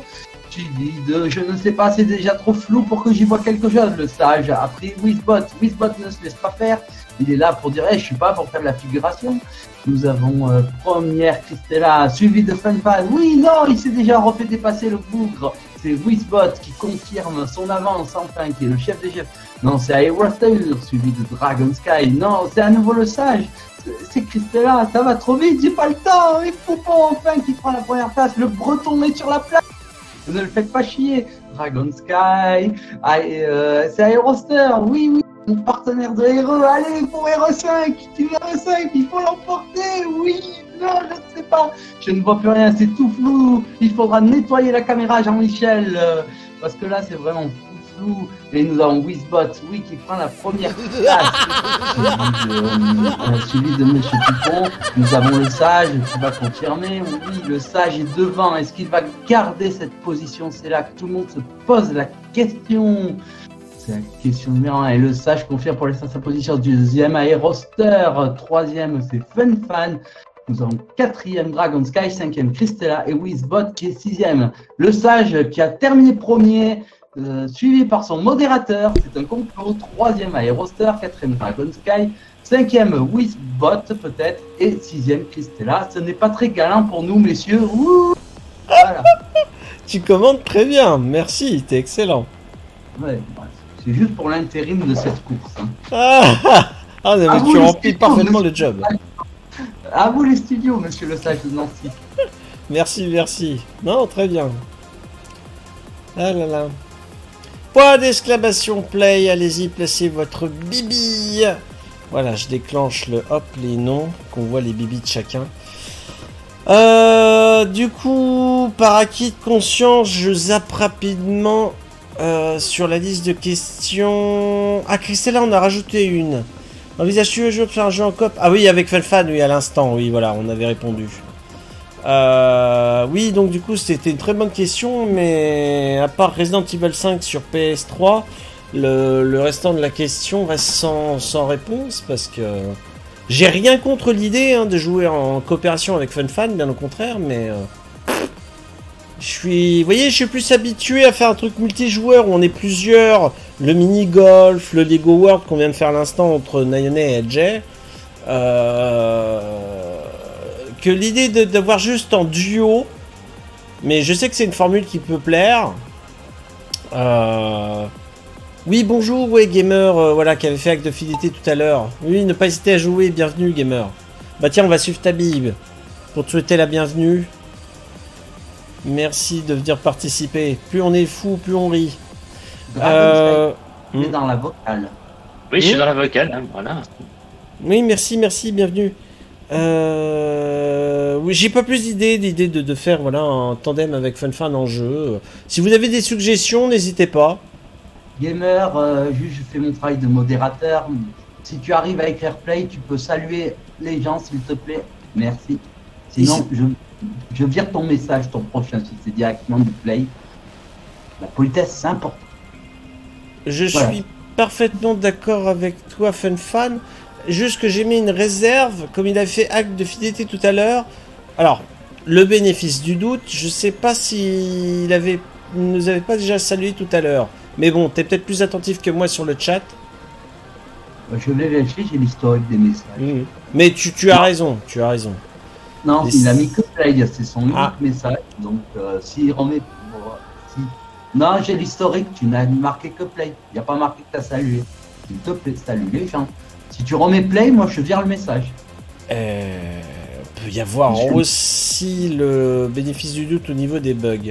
De, je ne sais pas, c'est déjà trop flou pour que j'y vois quelque chose. Le Sage a pris Wizbot, Wizbot ne se laisse pas faire. Il est là pour dire, hey, je suis pas pour faire de la figuration. Nous avons euh, première Christella, suivi de Funfan. Oui, non, il s'est déjà refait dépasser le bougre. C'est Wizbot qui confirme son avance, enfin, qui est le chef des chefs. Non, c'est Aeroster, suivi de Dragon Sky. Non, c'est à nouveau le Sage. C'est Christella, ça va trop vite, j'ai pas le temps. Et Poupon, enfin, qui prend la première place. Le Breton est sur la place. Ne le faites pas chier. Dragon Sky, euh, c'est Aeroster, oui, oui. Mon partenaire de Hero, allez pour Hero cinq, tu veux Hero cinq, il faut l'emporter, oui, non, je ne sais pas, je ne vois plus rien, c'est tout flou, il faudra nettoyer la caméra Jean-Michel, euh, parce que là c'est vraiment flou, flou, et nous avons Wizbot, oui, qui prend la première place, euh, suivi de Monsieur Poupon, nous avons le Sage qui va confirmer, oui, le Sage est devant, est-ce qu'il va garder cette position, c'est là que tout le monde se pose la question. C'est la question numéro un. Et le Sage confirme pour l'instant sa position. Deuxième, Aeroster. Troisième, c'est Funfan. Nous avons quatrième, Dragon Sky. Cinquième, Christella. Et Wizbot qui est sixième. Le Sage qui a terminé premier, euh, suivi par son modérateur. C'est un complot. Troisième, Aeroster. Quatrième, Dragon Sky. Cinquième, Wizbot peut-être. Et sixième, Christella. Ce n'est pas très galant pour nous, messieurs. Ouh, voilà. Tu commandes très bien. Merci, t'es excellent. Ouais, bref. C'est juste pour l'intérim de cette course. Hein. Ah, ah mais vous, tu remplis parfaitement le job. À vous les studios, monsieur le Sage de Nancy. Merci, merci. Non, très bien. Ah là là. Point d'exclamation play, allez-y, placez votre bibi. Voilà, je déclenche le hop, les noms, qu'on voit les bibis de chacun. Euh, du coup, par acquis de conscience, je zappe rapidement... Euh, sur la liste de questions... Ah, Christella, on a rajouté une. Envisage-tu le jeu de faire un jeu en coop? Ah oui, avec Felfan, oui, à l'instant, oui, voilà, on avait répondu. Euh, oui, donc du coup, c'était une très bonne question, mais à part Resident Evil cinq sur P S trois, le, le restant de la question reste sans, sans réponse, parce que... J'ai rien contre l'idée hein, de jouer en coopération avec Funfan, bien au contraire, mais... Euh... Je suis, vous voyez, je suis plus habitué à faire un truc multijoueur où on est plusieurs, le mini-golf, le Lego World qu'on vient de faire à l'instant entre Nayone et Edge, euh, que l'idée de d'avoir juste en duo, mais je sais que c'est une formule qui peut plaire. Euh... Oui, bonjour, ouais, gamer, euh, voilà, qui avait fait acte de fidélité tout à l'heure. Oui, ne pas hésiter à jouer, bienvenue, gamer. Bah tiens, on va suivre Tabib pour te souhaiter la bienvenue. Merci de venir participer. Plus on est fou, plus on rit. Euh... Hmm. dans la vocale. Oui, je suis Hmm. dans la vocale, hein, voilà. Oui, merci, merci, bienvenue. Euh... Oui, j'ai pas plus d'idées, d'idées de, de faire voilà un tandem avec FunFan en jeu. Si vous avez des suggestions, n'hésitez pas. Gamer, euh, juste je fais mon travail de modérateur. Si tu arrives à écrire play, tu peux saluer les gens s'il te plaît. Merci. Sinon, je, je vire ton message, ton prochain, si c'est directement du play. La politesse, c'est important. Je Voilà. suis parfaitement d'accord avec toi, FunFan. Juste que j'ai mis une réserve, comme il a fait acte de fidélité tout à l'heure. Alors, le bénéfice du doute, je sais pas s'il avait, il nous avait pas déjà salué tout à l'heure. Mais bon, t'es peut-être plus attentif que moi sur le chat. Je vais vérifier, j'ai l'historique des messages. Mmh. Mais tu, tu as raison, tu as raison. Non, Les- il a mis que play, c'est son unique Ah. message. Donc, euh, s'il remet. bon, si- Non, j'ai l'historique, tu n'as marqué que play. Il n'y a pas marqué que tu as salué. S'il te plaît, salue les gens. Si tu remets play, moi je vire le message. Euh, il peut y avoir Je- aussi le bénéfice du doute au niveau des bugs.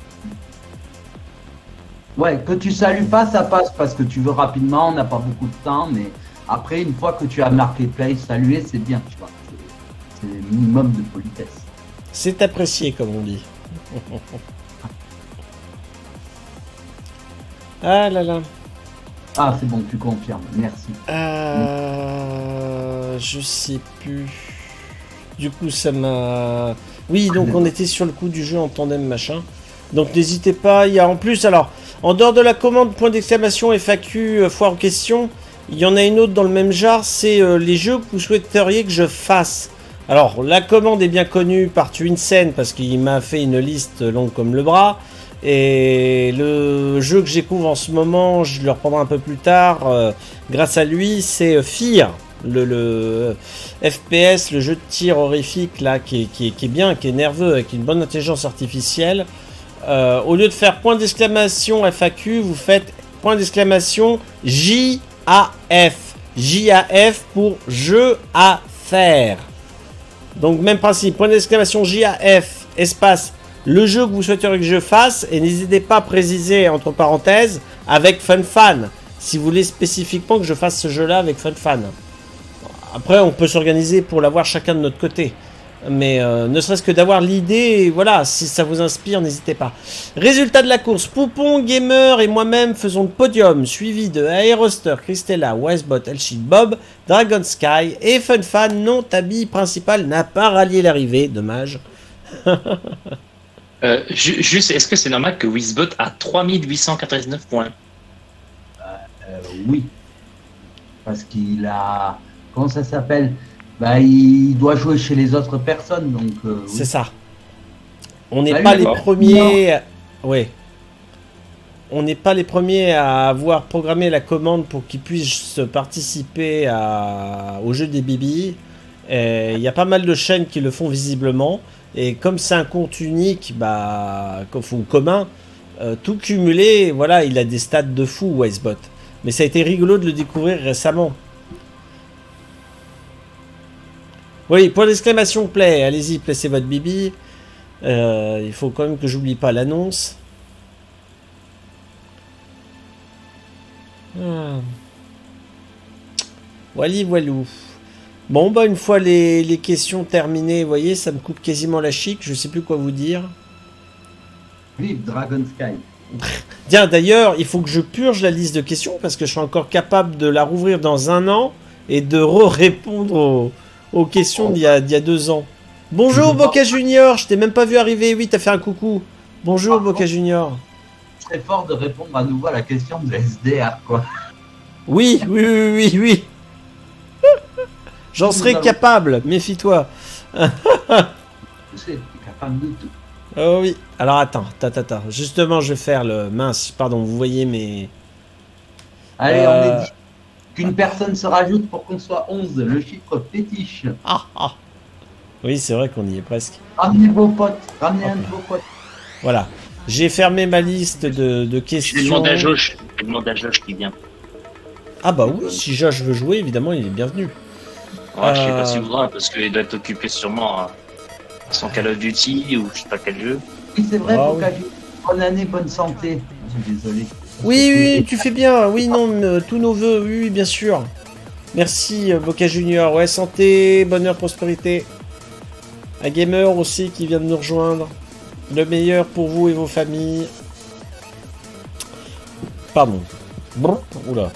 Ouais, que tu salues pas, ça passe parce que tu veux rapidement, on n'a pas beaucoup de temps, mais après, une fois que tu as marqué play, saluer, c'est bien, tu vois. C'est- C'est le minimum de politesse. C'est apprécié, comme on dit. Ah là là. Ah, c'est bon, tu confirmes, merci. Euh, je sais plus. Du coup, ça m'a... Oui, donc on était sur le coup du jeu en tandem, machin. Donc n'hésitez pas, il y a en plus, alors, en dehors de la commande, point d'exclamation, F A Q, euh, foire aux questions, il y en a une autre dans le même genre, c'est euh, les jeux que vous souhaiteriez que je fasse. Alors, la commande est bien connue par Twinsen, parce qu'il m'a fait une liste longue comme le bras. Et le jeu que j'écouvre en ce moment, je le reprendrai un peu plus tard, euh, grâce à lui, c'est Fear, le, le F P S, le jeu de tir horrifique là, qui est, qui est- qui est bien, qui est nerveux, avec une bonne intelligence artificielle. Euh, au lieu de faire point d'exclamation F A Q, vous faites point d'exclamation J A F. J A F pour jeu à faire. Donc même principe, point d'exclamation J A F, espace, le jeu que vous souhaiteriez que je fasse, et n'hésitez pas à préciser entre parenthèses avec FunFan, si vous voulez spécifiquement que je fasse ce jeu-là avec FunFan. Après, on peut s'organiser pour l'avoir chacun de notre côté. Mais euh, ne serait-ce que d'avoir l'idée, voilà, si ça vous inspire, n'hésitez pas. Résultat de la course, Poupon, Gamer et moi-même faisons le podium, suivi de Aeroster, Christella, Wisebot, Elshid, Bob, Dragon Sky et FunFan. Non, Tabi principal n'a pas rallié l'arrivée, dommage. Euh, ju- juste, est-ce que c'est normal que Wizbot a trois mille huit cent quatre-vingt-dix-neuf points? Euh, oui. Parce qu'il a. Comment ça s'appelle? Bah, il doit jouer chez les autres personnes, donc. euh, oui. C'est ça. On n'est Salut, pas les d'accord. premiers. Oui. On n'est pas les premiers à avoir programmé la commande pour qu'ils puissent participer à... au jeu des bibis. Il y a pas mal de chaînes qui le font visiblement. Et comme c'est un compte unique, bah, ou commun, euh, tout cumulé, voilà, il a des stats de fou, Wisebot. Mais ça a été rigolo de le découvrir récemment. Oui, point d'exclamation play, allez-y, placez votre bibi. Euh, il faut quand même que j'oublie pas l'annonce. Ah. Wally voilou. Bon, bah une fois les, les questions terminées, vous voyez, ça me coupe quasiment la chic, je sais plus quoi vous dire. Vive Dragon Sky. Tiens, d'ailleurs, il faut que je purge la liste de questions parce que je suis encore capable de la rouvrir dans un an et de re-répondre aux, aux questions d'il y a, d'il y a deux ans. Bonjour Boca Junior, je t'ai même pas vu arriver, oui, t'as fait un coucou. Bonjour Boca Junior. Ce serait fort de répondre à nouveau à la question de S D R, quoi. Oui, oui, oui, oui, oui. J'en serais capable, méfie-toi. Je sais, tu es capable de tout. Oh oui. Alors attends, ta, ta, ta. Justement, je vais faire le... Mince, pardon, vous voyez mes... Allez, Euh, on est dit qu'une personne se rajoute pour qu'on soit onze, le chiffre fétiche. Ah, ah. Oui, c'est vrai qu'on y est presque. Ramenez vos potes, ramenez un de vos potes. Voilà. J'ai fermé ma liste de, de Je questions. vais demander à Josh. Je vais demander à Josh qui vient. Ah bah oui, si Josh veut jouer, évidemment, il est bienvenu. Ouais, Je sais Euh. pas s'il voudra parce qu'il doit être occupé sûrement à son Call of Duty ou je sais pas quel jeu. Oui, c'est vrai, Ah, pour oui. qu'à- bonne année, bonne santé. Je suis désolé. Oui, oui, oui, tu fais bien. Oui, non, euh, tous nos voeux, oui, oui, bien sûr. Merci, euh, Boca Junior. Ouais, santé, bonheur, prospérité. Un gamer aussi qui vient de nous rejoindre. Le meilleur pour vous et vos familles. Pardon. Bon, oula.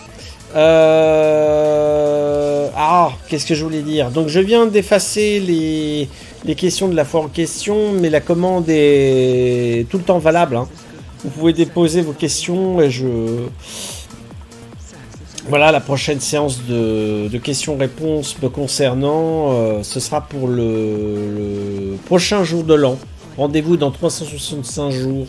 Euh... Ah, qu'est-ce que je voulais dire? Donc, je viens d'effacer les... les questions de la fois en question, mais la commande est tout le temps valable, hein. Vous pouvez déposer vos questions et je... Voilà, la prochaine séance de, de questions-réponses me concernant, euh, ce sera pour le, le prochain jour de l'an. Rendez-vous dans trois cent soixante-cinq jours.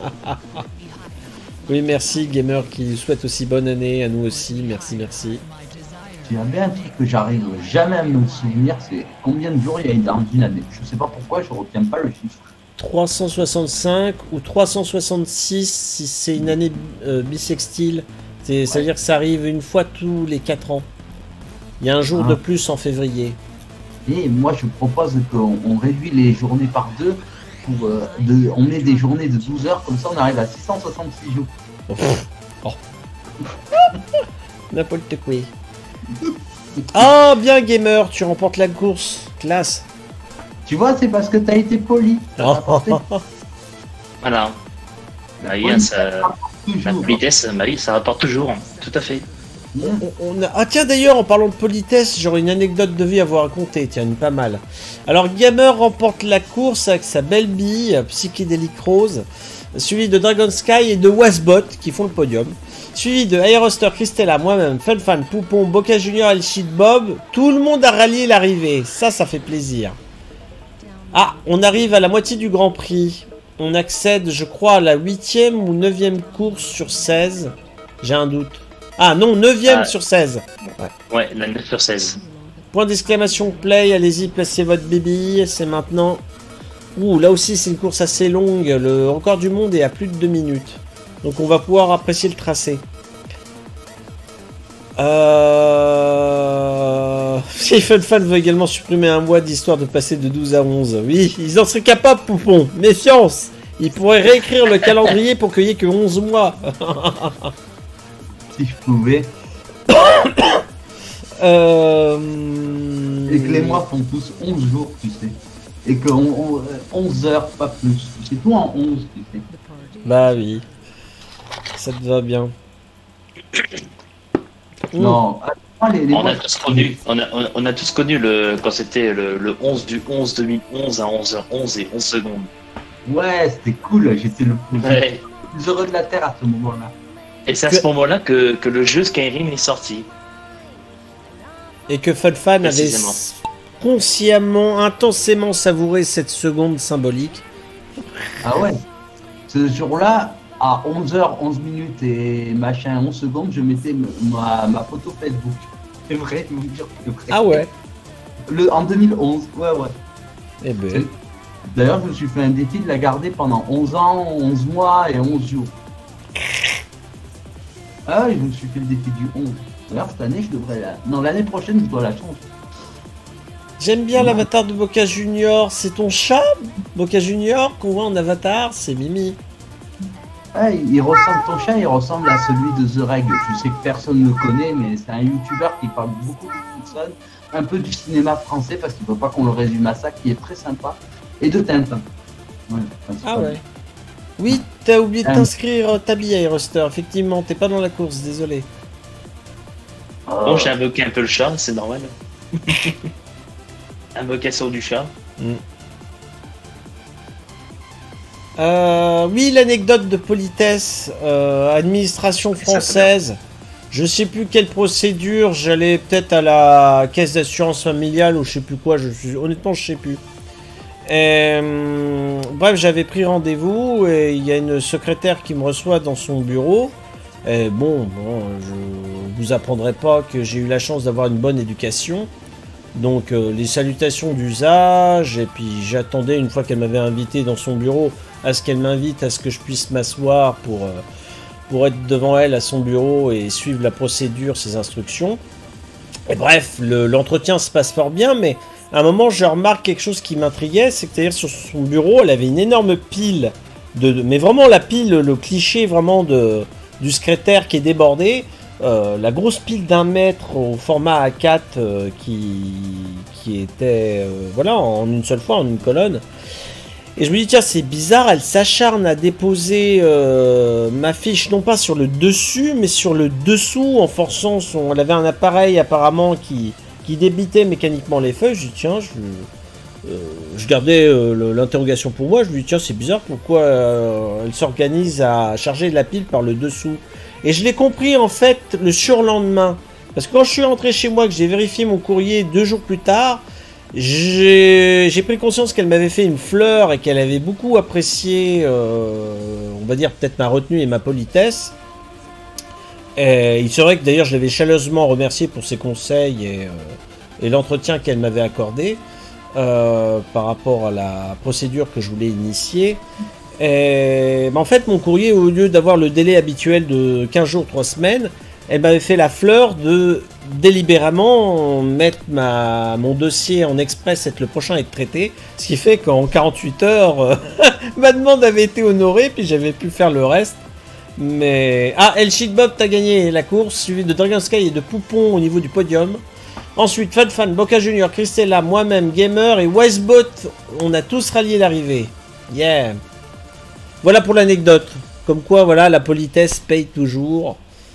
Oui, merci, Gamer, qui souhaite aussi bonne année à nous aussi. Merci, merci. Il y avait un truc que j'arrive jamais à me souvenir, c'est combien de jours il y a eu dans une année. Je sais pas pourquoi, je retiens pas le chiffre. trois cent soixante-cinq ou trois cent soixante-six si c'est une année euh, bissextile. C'est- Ça veut dire que ça arrive une fois tous les quatre ans. Il y a un jour Ah. de plus en février. Et moi, je propose qu'on on réduit les journées par deux. Pour, euh, de, on met des journées de douze heures, comme ça on arrive à six cent soixante-six jours. Oh, pff. Oh. N'importe quoi. Ah, bien, Gamer, tu remportes la course. Classe. Tu vois, c'est parce que t'as été poli. T'as Oh. apporté Voilà. la Bah, police, Yann, ça, la toujours. politesse, bah oui, ça rapporte toujours. Tout à fait. Mmh. On- on a- Ah tiens, d'ailleurs, en parlant de politesse, j'aurais une anecdote de vie à vous raconter, tiens, une pas mal. Alors, Gamer remporte la course avec sa belle bille, Psychedelic Rose, suivi de Dragon Sky et de Wasbot, qui font le podium, suivi de Aeroster, Christella, moi-même, Funfan, Poupon, Boca Junior, Elchid, Bob. Tout le monde a rallié l'arrivée, ça, ça fait plaisir. Ah, on arrive à la moitié du Grand Prix. On accède, je crois, à la huitième ou neuvième course sur seize. J'ai un doute. Ah non, neuvième Ah. sur seize. Ouais, la neuf sur seize. Point d'exclamation play, allez-y, placez votre baby, c'est maintenant. Ouh, là aussi c'est une course assez longue, le record du monde est à plus de deux minutes. Donc on va pouvoir apprécier le tracé. Euh... Fun Fan veut également supprimer un mois d'histoire de passer de douze à onze. Oui, ils en seraient capables, Poupon. Méfiance. Ils pourraient réécrire le calendrier pour qu'il n'y ait que onze mois. Si je pouvais. euh... Et que les mois font tous onze jours, tu sais. Et que on, on- onze heures, pas plus. C'est tout en onze, tu sais. Bah oui. Ça te va bien. Non, ah, les, les On mois- a tous connu, on a, on a- on a tous connu le, quand c'était le, le onze du onze deux mille onze à onze heures onze et onze secondes. Ouais, c'était cool, j'étais le plus, Ouais. le plus heureux de la Terre à ce moment-là. Et c'est à Que- ce moment-là que, que le jeu Skyrim est sorti. Et que FunFan avait Précisément. s- consciemment, intensément savouré cette seconde symbolique. Ah ouais. Ce jour-là, à onze heures onze minutes et machin onze secondes, je mettais m- ma, ma photo Facebook. C'est vrai, je vous jure que c'est vrai. Ah ouais. Le, en deux mille onze, ouais, ouais. Eh ben. D'ailleurs, je me suis fait un défi de la garder pendant onze ans, onze mois et onze jours. Ah oui, je me suis fait le défi du onze. D'ailleurs, cette année, je devrais la... Non, l'année prochaine, je dois la changer. J'aime bien l'avatar de Boca Junior. C'est ton chat, Boca Junior, qu'on voit en avatar. C'est Mimi. Ah, il il ressemble, ton chat, il ressemble à celui de The Reg. Je sais que personne ne le connaît, mais c'est un youtubeur qui parle beaucoup de Simpson, un peu du cinéma français, parce qu'il ne faut pas qu'on le résume à ça, qui est très sympa, et de Tintin. Ouais, Ah ouais. Oui, t'as oublié de Euh. t'inscrire euh, ta bille, Roster. Effectivement, t'es pas dans la course, désolé. Oh, Bon, j'ai invoqué un peu le chat, c'est normal. Invocation du chat. Euh, oui, l'anecdote de politesse, euh, administration française. Je sais plus quelle procédure, j'allais peut-être à la caisse d'assurance familiale ou je sais plus quoi, je suis honnêtement je sais plus. Et, hum, bref, j'avais pris rendez-vous et il y a une secrétaire qui me reçoit dans son bureau. Et bon, bon, je vous apprendrai pas que j'ai eu la chance d'avoir une bonne éducation. Donc euh, les salutations d'usage, et puis j'attendais une fois qu'elle m'avait invité dans son bureau à ce qu'elle m'invite à ce que je puisse m'asseoir pour, euh, pour être devant elle à son bureau et suivre la procédure, ses instructions. Et bref, le, l'entretien se passe fort bien, mais à un moment je remarque quelque chose qui m'intriguait, c'est que c'est-à-dire sur son bureau elle avait une énorme pile, de, de, mais vraiment la pile, le cliché vraiment de, du secrétaire qui est débordé. Euh, la grosse pile d'un mètre au format A quatre euh, qui, qui était euh, voilà, en une seule fois, en une colonne. Et je me dis, tiens, c'est bizarre, elle s'acharne à déposer euh, ma fiche, non pas sur le dessus, mais sur le dessous, en forçant son... Elle avait un appareil apparemment qui, qui débitait mécaniquement les feuilles. Je dis, tiens, je, euh, je gardais euh, l'interrogation pour moi. Je me dis, tiens, c'est bizarre, pourquoi euh, elle s'organise à charger la pile par le dessous. Et je l'ai compris en fait le surlendemain. Parce que quand je suis rentré chez moi, que j'ai vérifié mon courrier deux jours plus tard, j'ai pris conscience qu'elle m'avait fait une fleur et qu'elle avait beaucoup apprécié, euh, on va dire peut-être ma retenue et ma politesse. Et il serait que d'ailleurs je l'avais chaleureusement remercié pour ses conseils et, euh, et l'entretien qu'elle m'avait accordé euh, par rapport à la procédure que je voulais initier. Et, bah en fait, mon courrier, au lieu d'avoir le délai habituel de quinze jours, trois semaines, elle m'avait fait la fleur de délibérément mettre ma, mon dossier en express, être le prochain à être traité. Ce qui fait qu'en quarante-huit heures, euh, ma demande avait été honorée, puis j'avais pu faire le reste. Mais... Ah, El Shitbob, t'as gagné la course, suivi de Dragon Sky et de Poupon au niveau du podium. Ensuite, FunFan, Boca Junior, Christella, moi-même, Gamer et Wisebot, on a tous rallié l'arrivée. Yeah! Voilà pour l'anecdote. Comme quoi, voilà, la politesse paye toujours.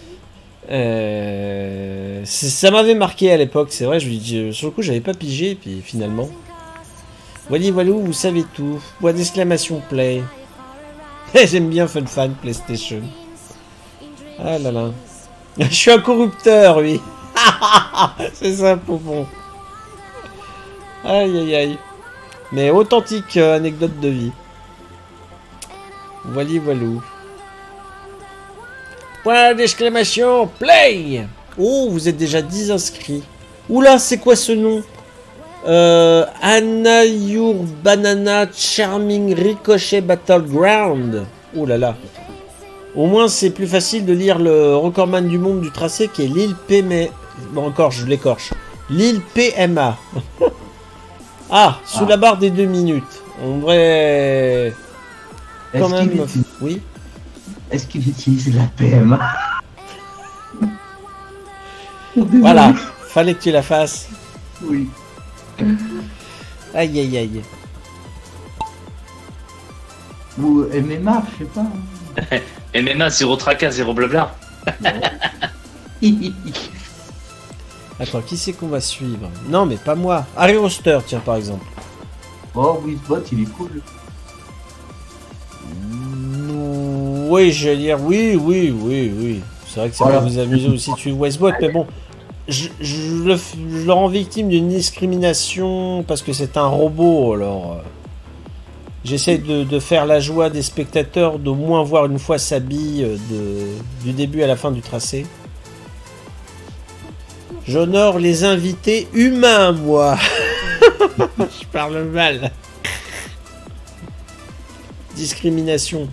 Euh, ça m'avait marqué à l'époque, c'est vrai. Je, je, sur le coup, j'avais pas pigé, puis finalement. Voilà, voilà, vous savez tout. Point d'exclamation play. J'aime bien FunFan PlayStation. Ah là là. Je suis un corrupteur, oui. C'est ça, Poupon. Aïe aïe aïe. Mais authentique euh, anecdote de vie. Voilà, voilou. Point d'exclamation, play! Oh, vous êtes déjà dix inscrits. Oula, c'est quoi ce nom? euh, Anna Your Banana Charming Ricochet Battleground. Oh là là. Au moins, c'est plus facile de lire le recordman du monde du tracé qui est Lil P M A. Bon, encore, je l'écorche. Lil P M A. Ah, sous ah. la barre des deux minutes. On devrait... Quand même... Utilise... Oui. Est-ce qu'il utilise la P M A? Voilà, fallait que tu la fasses. Oui. Aïe aïe aïe. Ou M M A, je sais pas. M M A, zéro tracas, zéro blabla. Attends, qui c'est qu'on va suivre? Non, mais pas moi. Harry Roster, tiens, par exemple. Oh, Wisbot, il est cool. Oui, j'allais dire oui, oui, oui, oui. C'est vrai que ça voilà. va vous amuser aussi de suivre Wisbot, mais bon, je, je, le, je le rends victime d'une discrimination parce que c'est un robot, alors... Euh, j'essaie de, de faire la joie des spectateurs d'au moins voir une fois sa bille de, du début à la fin du tracé. J'honore les invités humains, moi. Je parle mal. Discrimination.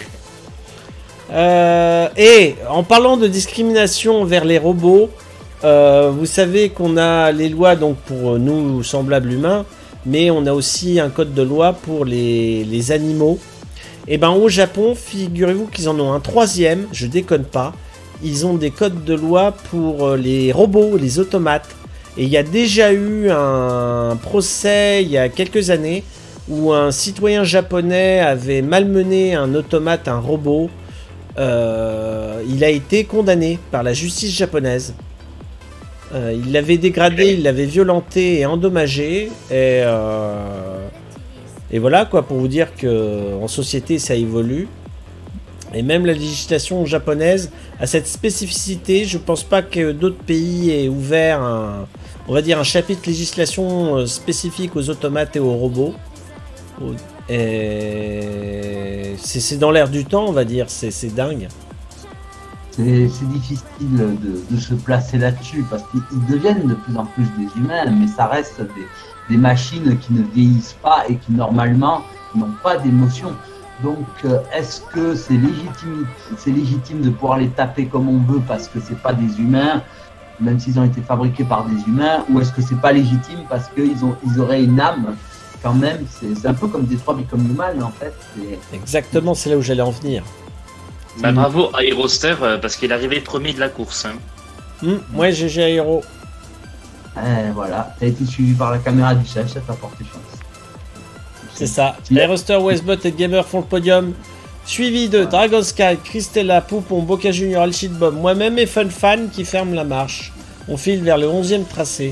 Euh, et en parlant de discrimination vers les robots, euh, vous savez qu'on a les lois donc pour nous semblables humains, mais on a aussi un code de loi pour les, les animaux. Et ben au Japon, figurez-vous qu'ils en ont un troisième, je déconne pas. Ils ont des codes de loi pour les robots, les automates. Et il y a déjà eu un procès il y a quelques années où un citoyen japonais avait malmené un automate, un robot. Euh, il a été condamné par la justice japonaise. Euh, il l'avait dégradé, il l'avait violenté et endommagé. Et, euh, et voilà quoi, pour vous dire que en société ça évolue. Et même la législation japonaise a cette spécificité. Je pense pas que d'autres pays aient ouvert un, on va dire un chapitre législation spécifique aux automates et aux robots. C'est dans l'air du temps, on va dire. C'est dingue. c'est c'est difficile de, de se placer là-dessus parce qu'ils deviennent de plus en plus des humains, mais ça reste des, des machines qui ne vieillissent pas et qui normalement n'ont pas d'émotion. Donc, euh, est-ce que c'est légitime, c'est légitime de pouvoir les taper comme on veut parce que c'est pas des humains, même s'ils ont été fabriqués par des humains, ou est-ce que c'est pas légitime parce qu'ils ont, ils auraient une âme quand même? C'est un peu comme Detroit Become Human en fait. Exactement, c'est là où j'allais en venir. Bah, bravo à Aeroster euh, parce qu'il est arrivé premier de la course. Hein. Mmh, ouais, G G Aéro. Eh, voilà, t'as été suivi par la caméra du chef, ça t'a porté chance. C'est ça. Si. Aeroster, Westbot et Gamer font le podium. Suivi de Dragon Sky, Christella, Poupon, Boca Junior, Alchid Bob, moi-même et Fun Fan qui ferment la marche. On file vers le onzième tracé.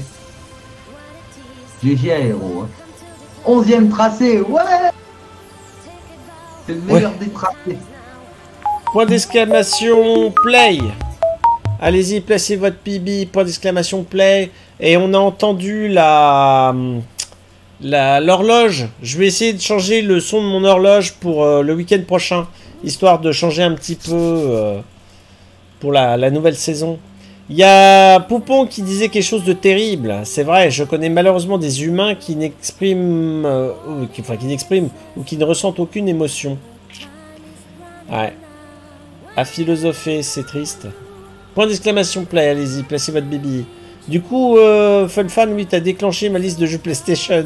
G G Aéro. Hein. onzième tracé, ouais. C'est le meilleur ouais. des tracés. Point d'exclamation, play. Allez-y, placez votre P B, point d'exclamation, play. Et on a entendu la... La, l'horloge, je vais essayer de changer le son de mon horloge pour euh, le week-end prochain, histoire de changer un petit peu euh, pour la, la nouvelle saison. Il y a Poupon qui disait quelque chose de terrible, c'est vrai, je connais malheureusement des humains qui n'expriment, euh, ou, qui, enfin qui n'expriment ou qui ne ressentent aucune émotion. Ouais. À philosopher, c'est triste. Point d'exclamation play, allez-y, placez votre baby. Du coup, euh, Fun Fan, oui, t'as déclenché ma liste de jeux PlayStation.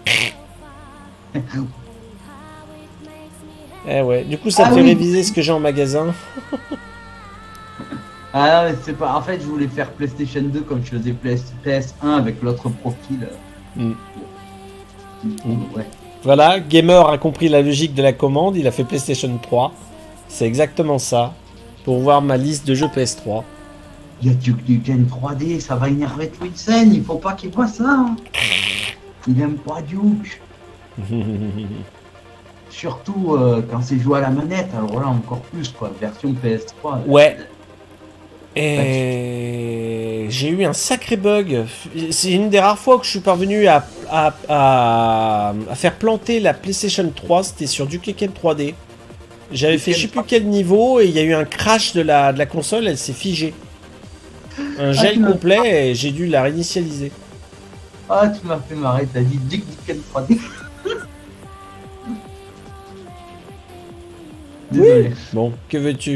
Eh ouais, du coup, ça ah me fait oui. réviser ce que j'ai en magasin. Ah non, mais c'est pas. En fait, je voulais faire PlayStation deux comme je faisais P S un avec l'autre profil. Mm. Mm. Ouais. Voilà, Gamer a compris la logique de la commande, il a fait PlayStation trois. C'est exactement ça. Pour voir ma liste de jeux P S trois. Il y a Duke Nukem trois D, ça va énerver Twinsen, il faut pas qu'il voit ça. Hein. Il aime pas Duke. Surtout euh, quand c'est joué à la manette, alors là encore plus quoi, version P S trois. Ouais. Et j'ai eu un sacré bug. C'est une des rares fois que je suis parvenu à, à, à, à faire planter la PlayStation trois, c'était sur Duke Nukem trois D. J'avais fait je sais plus quel niveau et il y a eu un crash de la, de la console, elle s'est figée. Un gel ah, complet et j'ai dû la réinitialiser. Ah, tu m'as fait marrer, t'as dit Duke Nukem trois D. Désolé. Oui. Bon, que veux-tu?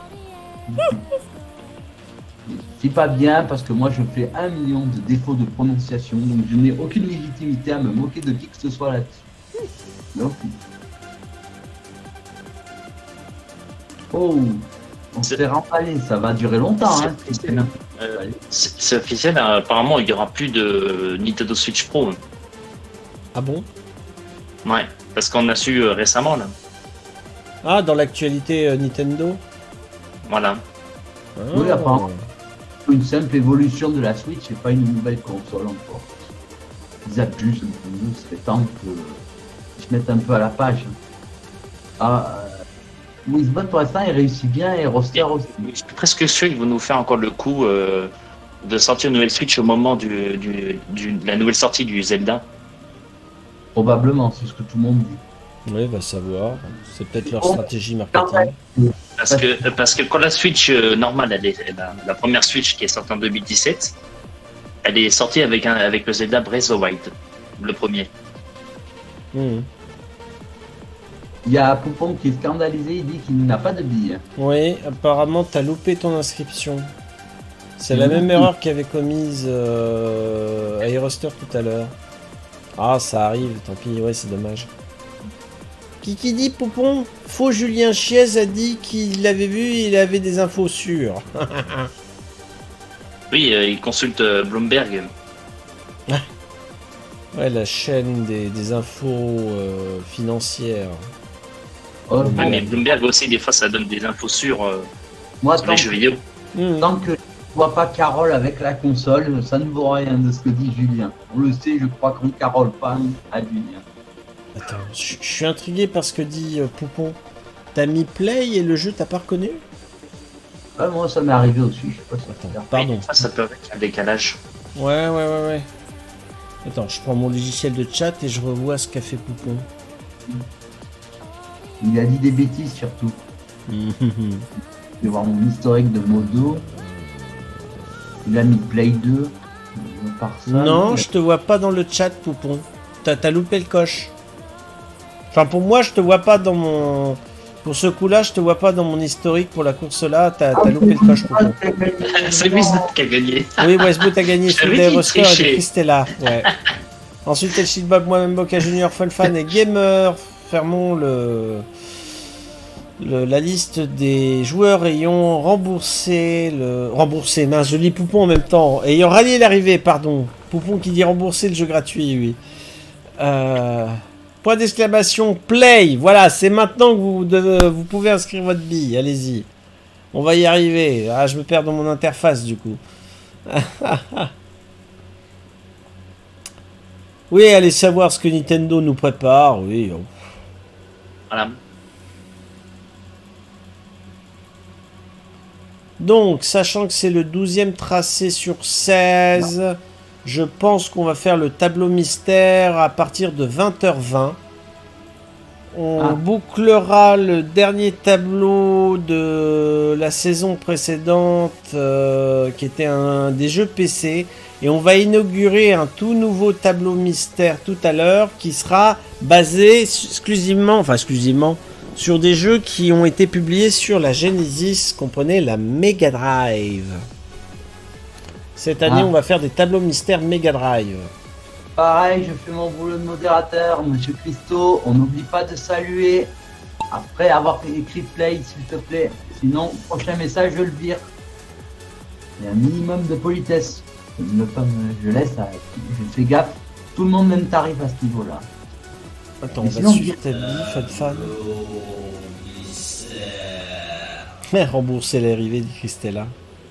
C'est pas bien parce que moi je fais un million de défauts de prononciation, donc je n'ai aucune légitimité à me moquer de qui que ce soit là-dessus. Donc. Oh, on s'est rempalé, ça va durer longtemps. Hein, c'est euh, officiel, apparemment il n'y aura plus de Nintendo Switch Pro. Ah bon? Ouais, parce qu'on a su euh, récemment là. Ah, dans l'actualité euh, Nintendo? Voilà. Ah. Oui, apparemment. Une simple évolution de la Switch, c'est pas une nouvelle console encore. Ils abusent, il serait temps qu'ils se mettent un peu à la page. Ah, euh, Wizbot pour l'instant il réussit bien et Roster aussi. Je suis presque sûr qu'ils vont nous faire encore le coup euh, de sortir une nouvelle Switch au moment du, du, du, de la nouvelle sortie du Zelda. Probablement, c'est ce que tout le monde dit. Oui, va savoir. C'est peut-être leur stratégie marketing. Parce que, parce que quand la Switch euh, normale, elle est, la, la première Switch qui est sortie en deux mille dix-sept, elle est sortie avec, un, avec le Zelda Breath of the Wild, le premier. Mmh. Il y a Poupon qui est scandalisé, il dit qu'il n'a pas de billes. Oui, apparemment t'as loupé ton inscription. C'est la même erreur qu'avait commise euh, Aeroster tout à l'heure. Ah, ça arrive, tant pis, ouais, c'est dommage. Qui qui dit Poupon? Faux Julien Chiez a dit qu'il l'avait vu et il avait des infos sûres. Oui, euh, il consulte euh, Bloomberg. Ouais, la chaîne des, des infos euh, financières. Oh, ouais, bon. Mais Bloomberg aussi, des fois, ça donne des infos sûres euh, Moi, sur les jeux vidéo. Mmh. Tant que je ne vois pas Carole avec la console, ça ne vaut rien de ce que dit Julien. On le sait, je crois que Carole pas à Julien. Attends, je suis intrigué par ce que dit euh, Poupon. T'as mis play et le jeu t'as pas reconnu? Ouais, moi ça m'est arrivé aussi, je sais pas si Attends, pardon. Ça, ça peut avec un décalage. Ouais, ouais, ouais, ouais. Attends, je prends mon logiciel de chat et je revois ce qu'a fait Poupon. Il a dit des bêtises surtout. Je vais voir mon historique de modo. Il a mis Play deux. Par ça, Non, il a- je te vois pas dans le chat, Poupon. T'as t'as loupé le coche. Enfin, pour moi, je te vois pas dans mon... Pour ce coup-là, je te vois pas dans mon historique pour la course là. T'as t'as loupé le coche, Poupon. C'est Wizard qui a gagné. Oui, Westwood a gagné Je sous t'avais des dit Roster et tricher. des Christella. Ouais. Ensuite, El Shit Bob, moi-même, Boca Junior, Fun Fan et Gamer. Fermons le... le- la liste des joueurs ayant remboursé le... Remboursé, mince, je lis Poupon en même temps. Ayant rallié l'arrivée, pardon. Poupon qui dit rembourser le jeu gratuit, oui. Euh... Point d'exclamation, play. Voilà, c'est maintenant que vous, devez- vous pouvez inscrire votre bille. Allez-y. On va y arriver. Ah, je me perds dans mon interface, du coup. Oui, allez savoir ce que Nintendo nous prépare, oui. oh. Voilà. Donc, sachant que c'est le douzième tracé sur seize, je pense qu'on va faire le tableau mystère à partir de vingt heures vingt. On Ah. bouclera le dernier tableau de la saison précédente, euh, qui était un des jeux P C. Et on va inaugurer un tout nouveau tableau mystère tout à l'heure, qui sera basé exclusivement, enfin exclusivement, sur des jeux qui ont été publiés sur la Genesis, comprenez la Mega Drive. Cette année, Ah. on va faire des tableaux mystères Mega Drive. Pareil, je fais mon boulot de modérateur, monsieur Christo. On n'oublie pas de saluer après avoir écrit play, s'il te plaît. Sinon, prochain message, je le vire. Il y a un minimum de politesse. Je, me- je laisse, à- je fais gaffe. Tout le monde même tarif à ce niveau-là. Attends, Mais on va sinon, suivre ta vie, fan fan. Mais rembourser l'arrivée de Christella.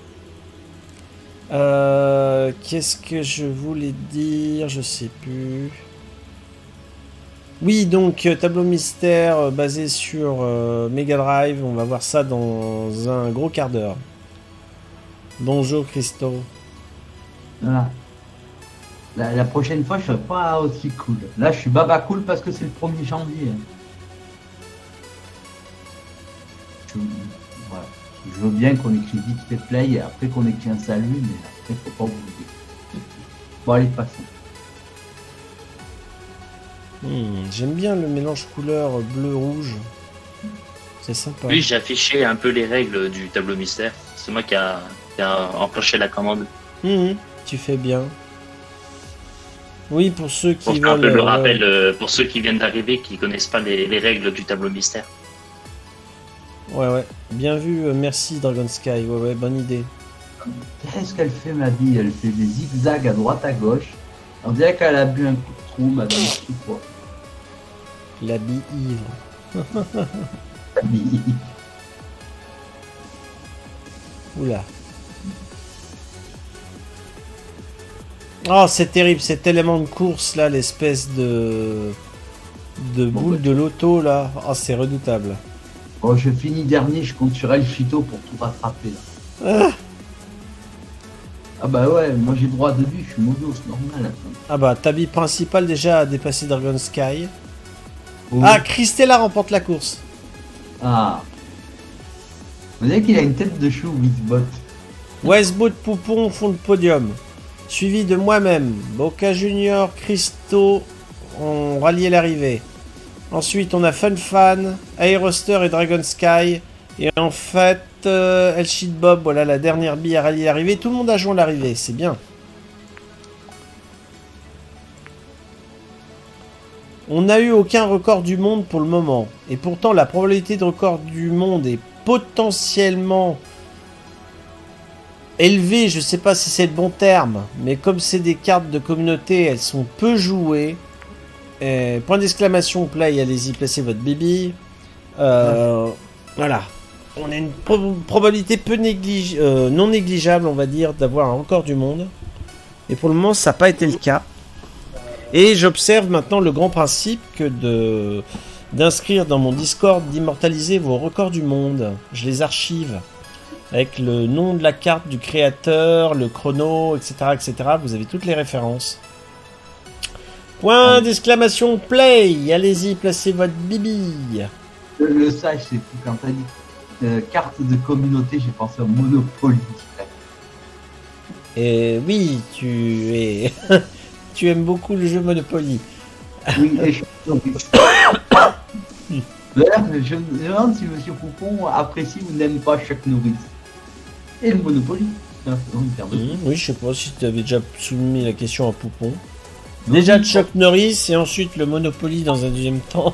Euh, Qu'est-ce que je voulais dire? Je sais plus. Oui, donc euh, tableau mystère euh, basé sur euh, Mega Drive. On va voir ça dans un gros quart d'heure. Bonjour Christo. Voilà. La, la prochaine fois, je serai pas aussi cool. Là, je suis baba cool parce que c'est le premier janvier. Je, voilà. Je veux bien qu'on écrit vite fait play et après qu'on écrit un salut, mais après, faut pas oublier. Bon, allez, passons. Hmm, J'aime bien le mélange couleur bleu-rouge. C'est sympa. Oui, j'ai affiché un peu les règles du tableau mystère. C'est moi qui a, qui a enclenché la commande. Mhm, tu fais bien. Oui, pour ceux Pour qui faire un veulent. peu le euh, rappel, euh, pour ceux qui viennent d'arriver, qui connaissent pas les, les règles du tableau mystère. Ouais, ouais. Bien vu, euh, merci Dragon Sky. Ouais, ouais, bonne idée. Qu'est-ce qu'elle fait, ma vie? Elle fait des zigzags à droite à gauche. On dirait qu'elle a bu un coup de trou, madame. Je sais pas. L'habit ivre. La vie. Oula. Oh, c'est terrible, cet élément de course là, l'espèce de. de Bon, boule bah, de loto là. Oh, c'est redoutable. Bon, je finis dernier, je compte sur El Chito pour tout rattraper là. Ah, Ah bah ouais, moi j'ai droit de vue, je suis modo, c'est normal. Attends. ah bah, ta bille principale déjà a dépassé Dragon Sky. Oh. Ah, Christella remporte la course. Ah. Vous savez qu'il a une tête de chou, Wizbot. Westwood, Poupon font le podium. Suivi de moi-même. Boca Junior, Christo ont rallié l'arrivée. Ensuite, on a Fun Fan, Aeroster et Dragon Sky. Et en fait, euh, El Shit Bob, voilà la dernière bille à rallier l'arrivée. Tout le monde a joint l'arrivée, c'est bien. On n'a eu aucun record du monde pour le moment. Et pourtant, la probabilité de record du monde est potentiellement élevée. Je sais pas si c'est le bon terme. Mais comme c'est des cartes de communauté, elles sont peu jouées. Et point d'exclamation, play, allez-y, placez votre bibi. Euh, voilà. On a une pro- probabilité peu néglige, euh, non négligeable, on va dire, d'avoir un record du monde. Et pour le moment, ça n'a pas été le cas. Et j'observe maintenant le grand principe que de d'inscrire dans mon Discord, d'immortaliser vos records du monde. Je les archive avec le nom de la carte du créateur, le chrono, et cetera, et cetera. Vous avez toutes les références. Point d'exclamation play. Allez-y, placez votre bibi. Le, le sage, c'est tout quand t'as dit. euh, carte de communauté, j'ai pensé au Monopoly. Et oui, tu es... tu aimes beaucoup le jeu Monopoly. Oui, et je... D'ailleurs, je me demande si Monsieur Poupon apprécie ou n'aime pas Chuck Norris. Et le Monopoly. Mmh, oui, je sais pas si tu avais déjà soumis la question à Poupon. Déjà Chuck Norris et ensuite le Monopoly dans un deuxième temps.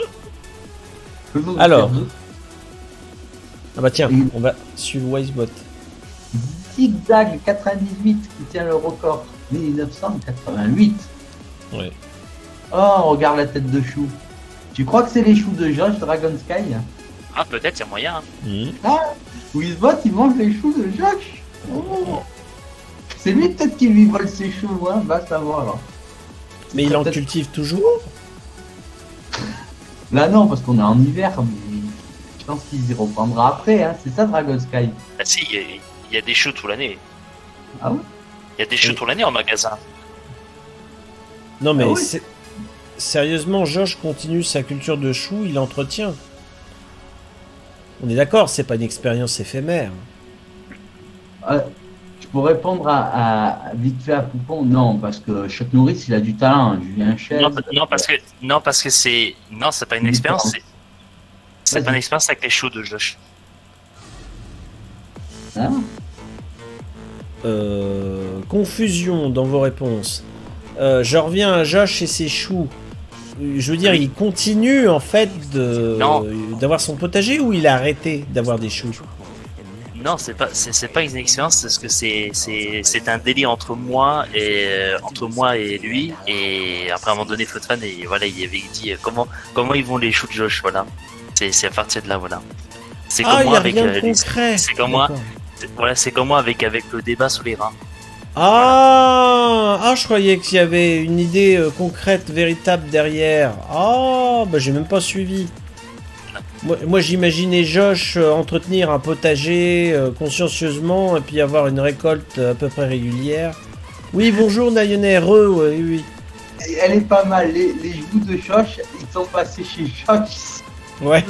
Alors. Ah bah tiens, on va suivre Wisebot. Zigzag quatre-vingt-dix-huit qui tient le record. mille neuf cent quatre-vingt-huit. Ouais. Oh, regarde la tête de chou. Tu crois que c'est les choux de Josh Dragon Sky? Ah, peut-être, il y a moyen. Hein. Mmh. Ah, Wisebot, il mange les choux de Josh. Oh. C'est lui peut-être qui lui vole ses choux, hein, va savoir. Là. Mais il en cultive toujours? Là non, parce qu'on est en hiver, mais je pense qu'il y reprendra après, hein. C'est ça Dragon Sky. Ah si, il y, y a des choux tout l'année. Ah ouais? Il y a des choux tout l'année en magasin. Non mais ah ouais. c'est... Sérieusement, Josh continue sa culture de choux, il entretient. On est d'accord, c'est pas une expérience éphémère. Euh, je pourrais répondre à, à vite fait à Poupon, non, parce que Chuck Norris, il a du talent, Julien Chaise. Non, non, parce que non, parce que c'est non, c'est pas une expérience, c'est c'est pas une expérience avec les choux de Josh. Hein? Euh, confusion dans vos réponses. Euh, je reviens à Josh et ses choux. Je veux dire, il continue en fait de d'avoir son potager ou il a arrêté d'avoir des choux? Non, c'est pas c'est, c'est pas une expérience parce que c'est c'est c'est un délire entre moi et euh, entre moi et lui et après à un moment donné Flotfan et voilà il avait dit euh, comment comment ils vont les choux de Josh, voilà. C'est c'est à partir de là, voilà. C'est ah, comme moi avec euh, les, c'est comme moi c'est, voilà c'est comme moi avec avec le débat sur les reins. Ah, ah, je croyais qu'il y avait une idée euh, concrète, véritable derrière. Ah, bah j'ai même pas suivi. Moi, moi j'imaginais Josh euh, entretenir un potager euh, consciencieusement et puis avoir une récolte à peu près régulière. Oui, bonjour Nayonais, re, oui, oui. Elle est pas mal, les, les joues de Josh, ils sont passés chez Josh. Ouais.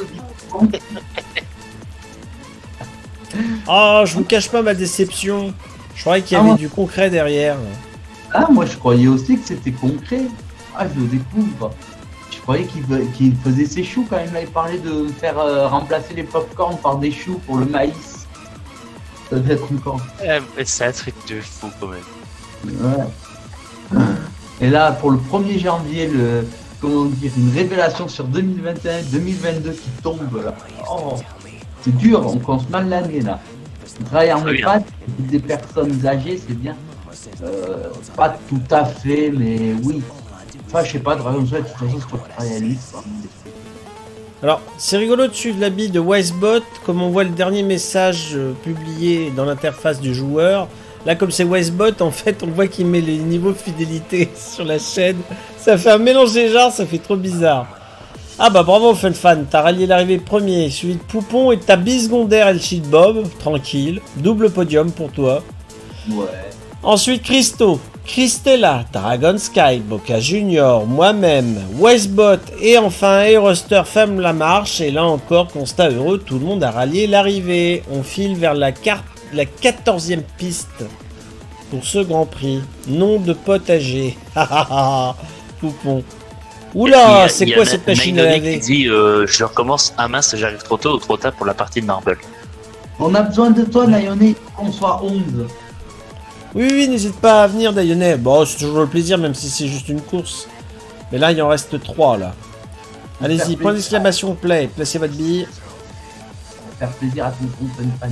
Ah, je vous cache pas ma déception. Je croyais qu'il y avait ah, du concret derrière. Ah, moi je croyais aussi que c'était concret. Ah, je le découvre. Je croyais qu'il qu'il faisait ses choux quand il m'avait parlé de faire euh, remplacer les pop-corn par des choux pour le maïs. Ça devait être encore. Euh, c'est un truc de fou quand même. Ouais. Et là, pour le premier janvier, le, comment dire, une révélation sur deux mille vingt et un deux mille vingt-deux qui tombe là. Oh, c'est dur, on commence mal l'année là. Travailler en EHPAD, des personnes âgées, c'est bien. Euh, pas tout à fait, mais oui. Enfin, je sais pas, Dragon Sky, de toute façon, c'est pour travailler à lui. Alors, c'est rigolo de suivre l'habit de Wisebot, comme on voit le dernier message euh, publié dans l'interface du joueur. Là, comme c'est Wisebot, en fait, on voit qu'il met les niveaux de fidélité sur la chaîne. Ça fait un mélange des genres, ça fait trop bizarre. Ah bah bravo Funfan, t'as rallié l'arrivée premier, suivi de Poupon et ta bissecondaire El Shit Bob, tranquille, double podium pour toi. Ouais. Ensuite Christo, Christella, Dragon Sky, Boca Junior, moi-même, Wisebot et enfin Aeroster Femme la marche. Et là encore, constat heureux, tout le monde a rallié l'arrivée. On file vers la carte, la quatorzième piste pour ce Grand Prix. Nom de potager. Poupon. Oula, c'est quoi cette machine à laver? Qui dit euh, je recommence, ah mince, j'arrive trop tôt ou trop tard pour la partie de Marble. On a besoin de toi, Nayone, qu'on soit onze. Oui, oui, n'hésite pas à venir, Dayonais. Bon, c'est toujours le plaisir, même si c'est juste une course. Mais là, il en reste trois, là. Allez-y, point d'exclamation play, placez votre bille. Faire plaisir à ton compte fan.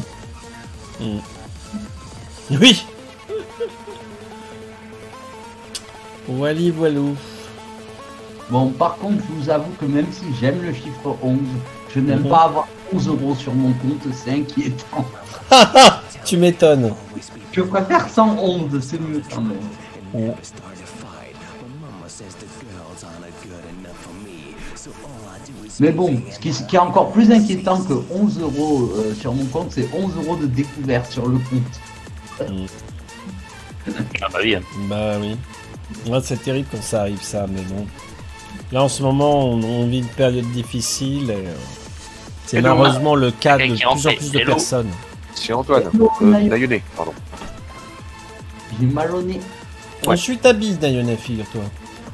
Mmh. Oui. Voili, voilou. Bon, par contre, je vous avoue que même si j'aime le chiffre onze, je n'aime mmh. pas avoir onze euros sur mon compte, c'est inquiétant. Tu m'étonnes. Je préfère cent onze, c'est mieux quand même. Mmh. Mais bon, ce qui, ce qui est encore plus inquiétant que onze euros euh, sur mon compte, c'est onze euros de découverte sur le compte. Mmh. Ah bah oui. Bah oui. Ouais, c'est terrible quand ça arrive ça, mais bon. Là en ce moment on, on vit une période difficile et, euh, C'est Hello. malheureusement le cas de Quelqu'un plus qui en en fait. plus de Hello. personnes. C'est Antoine. Oh, Euh, Nayo- Nayoné, pardon. J'ai mal au nez. Ouais. Je suis ta bise, Dayonnet, figure-toi.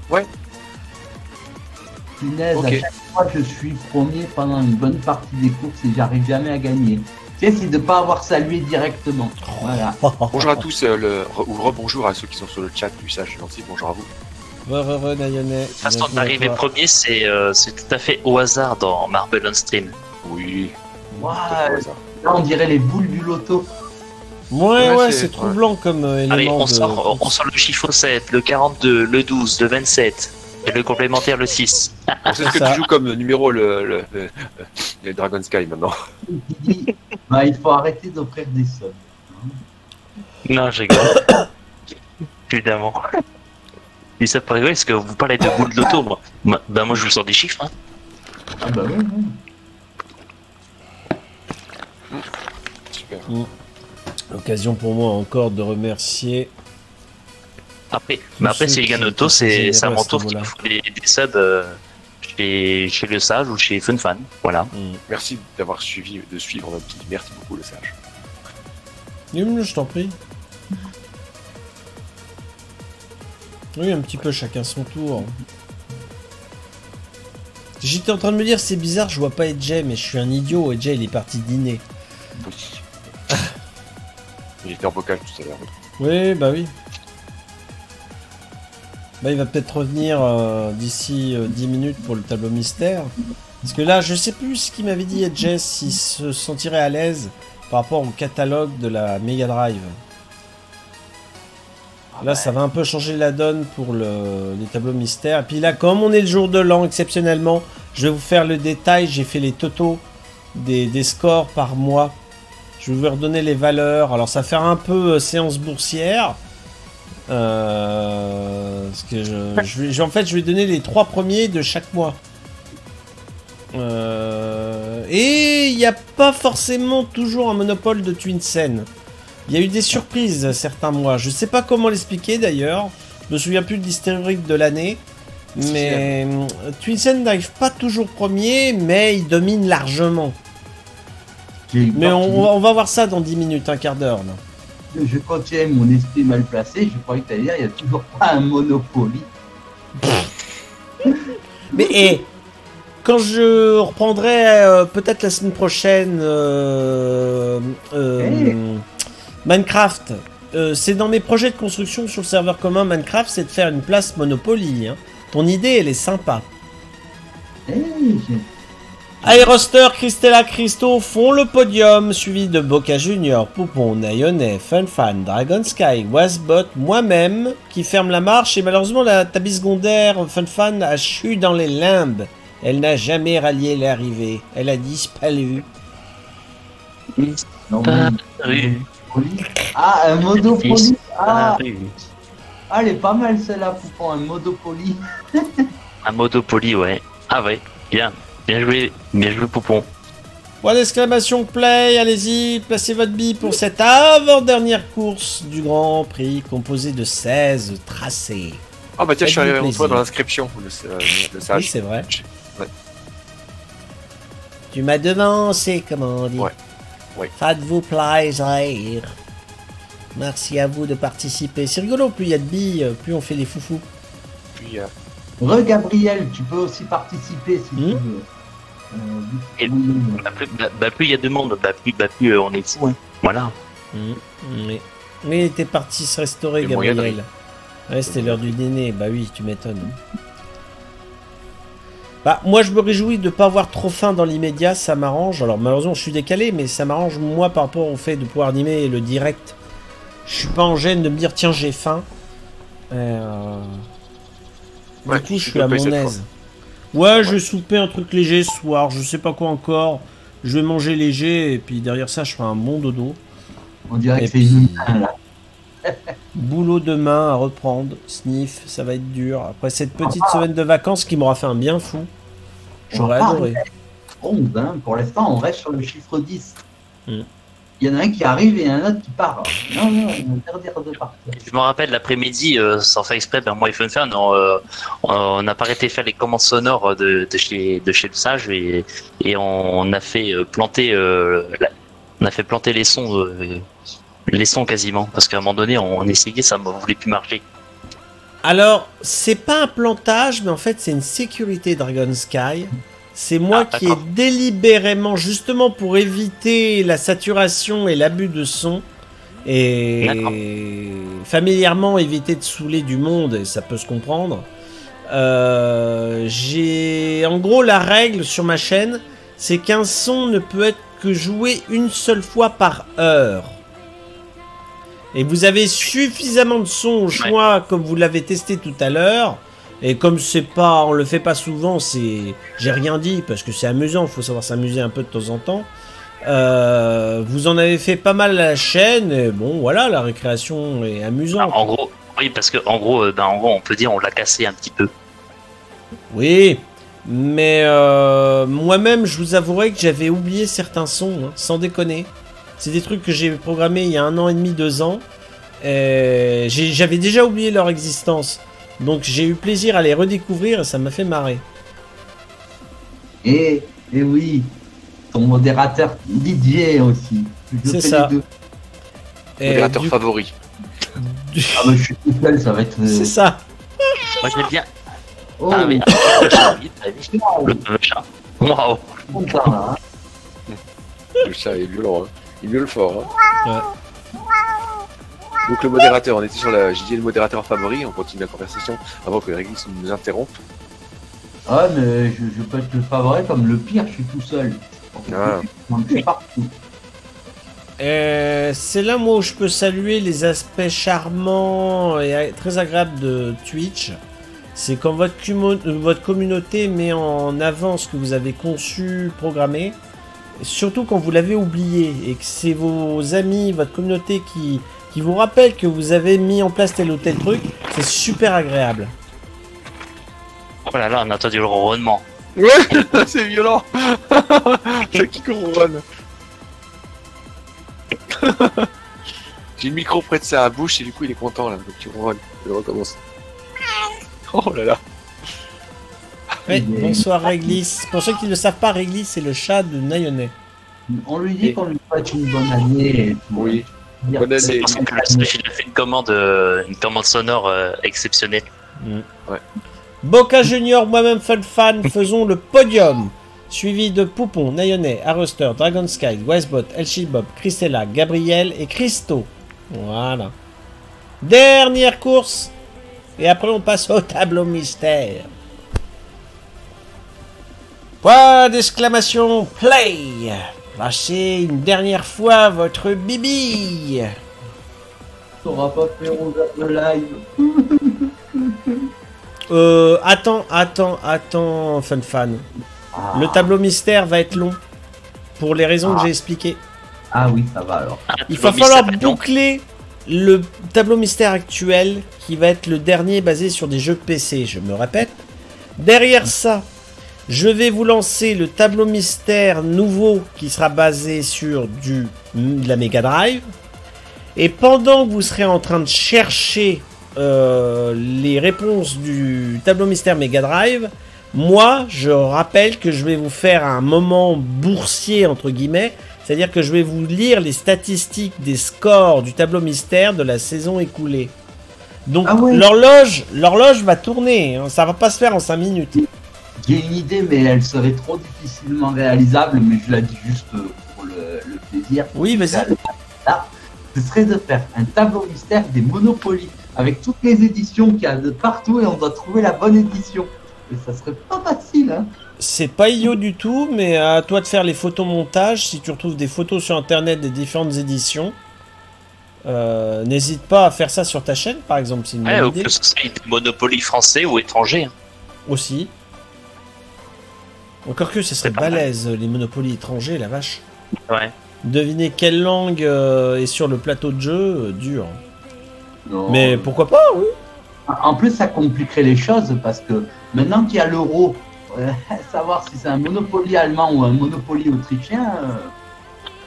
Punaise, Ok. à chaque fois je suis premier pendant une bonne partie des courses et j'arrive jamais à gagner. Tu sais, c'est de pas avoir salué directement. Voilà. Bonjour à tous, euh, le, re- ou rebonjour à ceux qui sont sur le chat du sage gentil, bonjour à vous. Re, re, re, Dayonnet. De toute façon, bienvenue à d'arriver toi. premier, c'est euh, c'est tout à fait au hasard dans Marble on Stream. Oui, Waouh, c'est au hasard. là on dirait les boules du loto. Ouais, Ouais, ouais, c'est- c'est troublant comme euh, élément Allez, on, de... sort, on sort le chiffre sept, le quarante-deux, le douze, le vingt-sept, et le complémentaire le six. On sait ce que ça. tu joues comme numéro le, le, le, le Dragon Sky maintenant. Il dit, bah, il faut arrêter d'offrir des sommes. Non, je rigole. Évidemment. Et ça pour rigoler, parce que vous parlez de boules d'auto, moi. Moi- Bah, moi, je vous sors des chiffres. Hein. Ah bah oui, oui. Super. L'occasion pour moi encore de remercier... Après, mais après, ceux si les gars qui- auto, qui c'est génèrent c'est à à mon ce tour qui niveau-là. me faut des, des subs euh, chez, chez le Sage ou chez FunFan. Voilà. Hmm. Merci d'avoir suivi, de suivre notre petit. Merci beaucoup le sage. Hum, je t'en prie. Oui, un petit peu chacun son tour. J'étais en train de me dire, c'est bizarre, je vois pas Edjay, mais je suis un idiot. Edjay, il est parti dîner. Oui. Il était en vocal tout à l'heure. oui. Oui, bah oui. Bah, il va peut-être revenir euh, d'ici euh, dix minutes pour le tableau mystère. Parce que là, je sais plus ce qu'il m'avait dit, Edjay, s'il se sentirait à l'aise par rapport au catalogue de la Mega Drive. Là, ça va un peu changer la donne pour le, les tableaux mystères. Et puis là, comme on est le jour de l'an, exceptionnellement, je vais vous faire le détail. J'ai fait les totaux des, des scores par mois. Je vais vous redonner les valeurs. Alors, ça va faire un peu euh, séance boursière. Euh, parce que je, je vais, je- en fait, je vais donner les trois premiers de chaque mois. Euh, et il n'y a pas forcément toujours un monopole de Twinsen. Il y a eu des surprises certains mois. Je sais pas comment l'expliquer d'ailleurs. Je me souviens plus de l'historique de l'année. Mais euh, Twinsen n'arrive pas toujours premier, mais il domine largement. J'ai eu Mais peur on, on va voir ça dans dix minutes, un quart d'heure. là. qu'il- Je contiens mon esprit mal placé, je croyais que t'allais dire, il n'y a toujours pas un Monopoly. Mais et, quand je reprendrai euh, peut-être la semaine prochaine euh, euh, Hey. Minecraft, euh, c'est dans mes projets de construction sur le serveur commun Minecraft, c'est de faire une place Monopoly. Hein. Ton idée, elle est sympa. Eh, j'ai- Aeroster, Christella, Christo font le podium, suivi de Boca Junior, Poupon, Nayonet, Funfan, Dragon Sky, Wasbot, moi-même, qui ferme la marche, et malheureusement la tabi secondaire Funfan a chu dans les limbes. Elle n'a jamais rallié l'arrivée. Elle a disparu. non, Pas mais- rue. Monopoly. Ah, un Monopoly. Fils. Ah, rue. ah, elle est pas mal celle-là, Poupon, un Monopoly. Un Monopoly, ouais. Ah ouais, bien. Bien joué, bien joué, Poupon. Point d'exclamation play, allez-y, placez votre bille pour cette avant-dernière course du Grand Prix, composée de seize tracés. Ah bah tiens, je suis Faites-vous arrivé avant toi plaisir. dans l'inscription, le, euh, le Oui, sage. c'est vrai. Ouais. Tu m'as devancé, comme on dit. Ouais. Ouais. Faites-vous plaisir. Merci à vous de participer. C'est rigolo, plus il y a de billes, plus on fait des foufous. Puis, euh, Re Gabriel, tu peux aussi participer si Hmm. tu veux. Euh, Et- oui, Bah, plus bah, bah, plus il y a de monde, bah, plus, bah, plus euh, on est fou. Hein. Voilà. Mmh. Mais, mais il était parti se restaurer, Le moyen de Gabriel. Ouais, c'était l'heure du dîner. Bah oui, tu m'étonnes. Bah, moi, je me réjouis de ne pas avoir trop faim dans l'immédiat. Ça m'arrange. Alors, malheureusement, je suis décalé, mais ça m'arrange, moi, par rapport au fait de pouvoir animer le direct. Je suis pas en gêne de me dire, tiens, j'ai faim. Euh... Ouais, du coup, je tu suis à peux mon cette aise. Ouais, je vais souper un truc léger ce soir. Je sais pas quoi encore. Je vais manger léger et puis derrière ça, je ferai un bon dodo. on dirait Et que c'est puis- une main, là. Boulot demain à reprendre, sniff, ça va être dur. Après cette petite semaine de vacances qui m'aura fait un bien fou, j'aurais Ah, adoré. onze, hein. Pour l'instant, on reste sur le chiffre dix. il y en a un qui arrive et il y en a un autre qui part. Non, non, on va interdire de partir. Je me rappelle l'après-midi, euh, sans faire exprès, ben moi et Funfun, on euh, on n'a pas arrêté de faire les commandes sonores de, de chez de chez le sage et, et on a fait euh, planter euh, la- on a fait planter les sons euh, les sons quasiment parce qu'à un moment donné on, on essayait, ça ne voulait plus marcher. Alors, c'est pas un plantage, mais en fait, c'est une sécurité Dragon Sky. C'est moi Ah, qui ai d'accord. délibérément, justement pour éviter la saturation et l'abus de son, et D'accord. familièrement éviter de saouler du monde, et ça peut se comprendre. euh, j'ai en gros la règle sur ma chaîne, c'est qu'un son ne peut être que joué une seule fois par heure. Et vous avez suffisamment de sons au choix, comme vous l'avez testé tout à l'heure. Et comme c'est pas, on le fait pas souvent, c'est, j'ai rien dit parce que c'est amusant. Il faut savoir s'amuser un peu de temps en temps. Euh, vous en avez fait pas mal à la chaîne. Et bon, voilà, la récréation est amusante. En gros, oui, parce que en gros, euh, ben en gros, on peut dire on l'a cassé un petit peu. Oui, mais euh, moi-même, je vous avouerai que j'avais oublié certains sons, hein, sans déconner. C'est des trucs que j'ai programmés il y a un an et demi, deux ans. Et j'ai- j'avais déjà oublié leur existence. Donc j'ai eu plaisir à les redécouvrir et ça m'a fait marrer. Et, et oui, ton modérateur D J aussi. Je C'est fais ça. les deux. Et Modérateur du- favori. du- Ah bah je suis tout seul, ça va être... euh, C'est ça. Moi j'aime bien. Oh, Ah oui, le chat, oui, t'as vu, le fameux chat. Waouh. content, là, hein. Le chat est violent, hein. Il miaule fort. Hein. Donc le modérateur, on était sur la... J'ai dit le modérateur favori, on continue la conversation avant que Régis nous interrompe. Ah mais je, je peux être le favori comme le pire, je suis tout seul. Ah. Je suis partout. Euh, c'est là moi où je peux saluer les aspects charmants et très agréables de Twitch. C'est quand votre, cumo- euh, votre communauté met en avant ce que vous avez conçu, programmé. Et surtout quand vous l'avez oublié et que c'est vos amis, votre communauté qui, qui vous rappellent que vous avez mis en place tel ou tel truc. C'est super agréable. Oh là là, on a entendu le ronronnement. Ouais, c'est violent. Chat qui ronronne. J'ai le micro près de sa bouche et du coup il est content là, donc il ronronne. Il recommence. Oh là là. Ouais, Il est- bonsoir Réglis. Pour ceux qui ne le savent pas, Réglis c'est le chat de Nayonet. On lui dit qu'on lui souhaite une bonne année. Et tout. Oui. Dire- Bonne C'est année. parce que le Sage, il a fait une commande, euh, une commande sonore euh, exceptionnelle. Boca Junior, moi-même Fun Fan, faisons le podium. Suivi de Poupon, Nayonet, Harruster, Dragon Sky, Westbot, Elchilbob, Christella, Gabriel et Christo. Voilà. Dernière course. Et après on passe au tableau mystère. Point d'exclamation, play. Lâchez une dernière fois votre bibi. T'auras pas fait onze heures de live. Euh, attends, attends, attends, Fun Fan. Ah. Le tableau mystère va être long. Pour les raisons que Ah. j'ai expliquées. Ah oui, ça va alors. Ah, Il tu va vois, falloir Mister Papillon. boucler le tableau mystère actuel qui va être le dernier basé sur des jeux P C, je me répète. Derrière ça, je vais vous lancer le tableau mystère nouveau qui sera basé sur du, de la Mega Drive. Et pendant que vous serez en train de chercher euh, les réponses du tableau mystère Mega Drive, moi, je rappelle que je vais vous faire un moment boursier, entre guillemets, c'est-à-dire que je vais vous lire les statistiques des scores du tableau mystère de la saison écoulée. Donc Ah ouais. l'horloge, l'horloge va tourner, hein, ça va pas se faire en cinq minutes. J'ai une idée, mais elle serait trop difficilement réalisable, mais je la dis juste euh, pour le, le plaisir. Oui, vas-y. Là, ce serait de faire un tableau mystère des Monopoly, avec toutes les éditions qu'il y a de partout, et on doit trouver la bonne édition. Et ça serait pas facile, hein. C'est pas idiot du tout, mais à toi de faire les photomontages. Si tu retrouves des photos sur internet des différentes éditions, euh, n'hésite pas à faire ça sur ta chaîne, par exemple. C'est une Ouais, bonne ou idée que ce soit des Monopoly français ou étrangers. hein. aussi. Encore que ce serait C'est pas mal. balèze, les monopolies étrangers, la vache. Ouais. Deviner quelle langue euh, est sur le plateau de jeu, euh, dur. Non. Mais pourquoi pas, oui. En plus, ça compliquerait les choses, parce que maintenant qu'il y a l'euro, euh, savoir si c'est un Monopoly allemand ou un Monopoly autrichien, euh,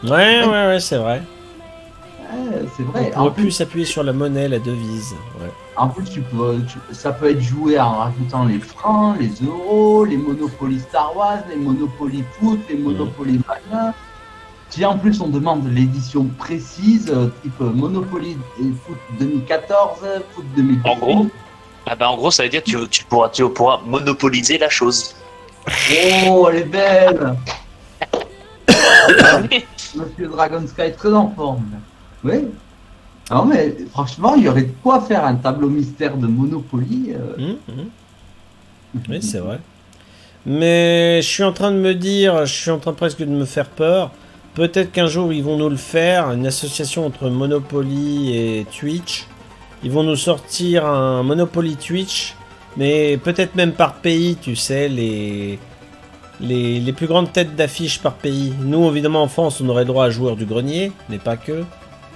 Ouais, ouais, ouais, c'est vrai. Ouais, c'est On vrai. pourrait En plus plus, s'appuyer sur la monnaie, la devise. Ouais. en plus tu peux, tu- ça peut être joué en rajoutant les francs, les euros, les Monopoly Star Wars, les Monopoly Foot, les Monopoly machin. Si en plus on demande l'édition précise, euh, type Monopoly et Foot deux mille quatorze, Foot deux mille dix-huit. En gros, ah bah en gros, ça veut dire que tu, tu, pourras, tu pourras monopoliser la chose. Oh, elle est belle. Monsieur Dragon Sky très en forme. Oui. Non mais franchement, il y aurait de quoi faire un tableau mystère de Monopoly. euh. Hum, hum. Oui, c'est vrai. Mais je suis en train de me dire, je suis en train presque de me faire peur. Peut-être qu'un jour ils vont nous le faire, une association entre Monopoly et Twitch. Ils vont nous sortir un Monopoly Twitch, mais peut-être même par pays, tu sais, les, les, les plus grandes têtes d'affiche par pays. Nous, évidemment, en France, on aurait droit à joueur du grenier, mais pas que.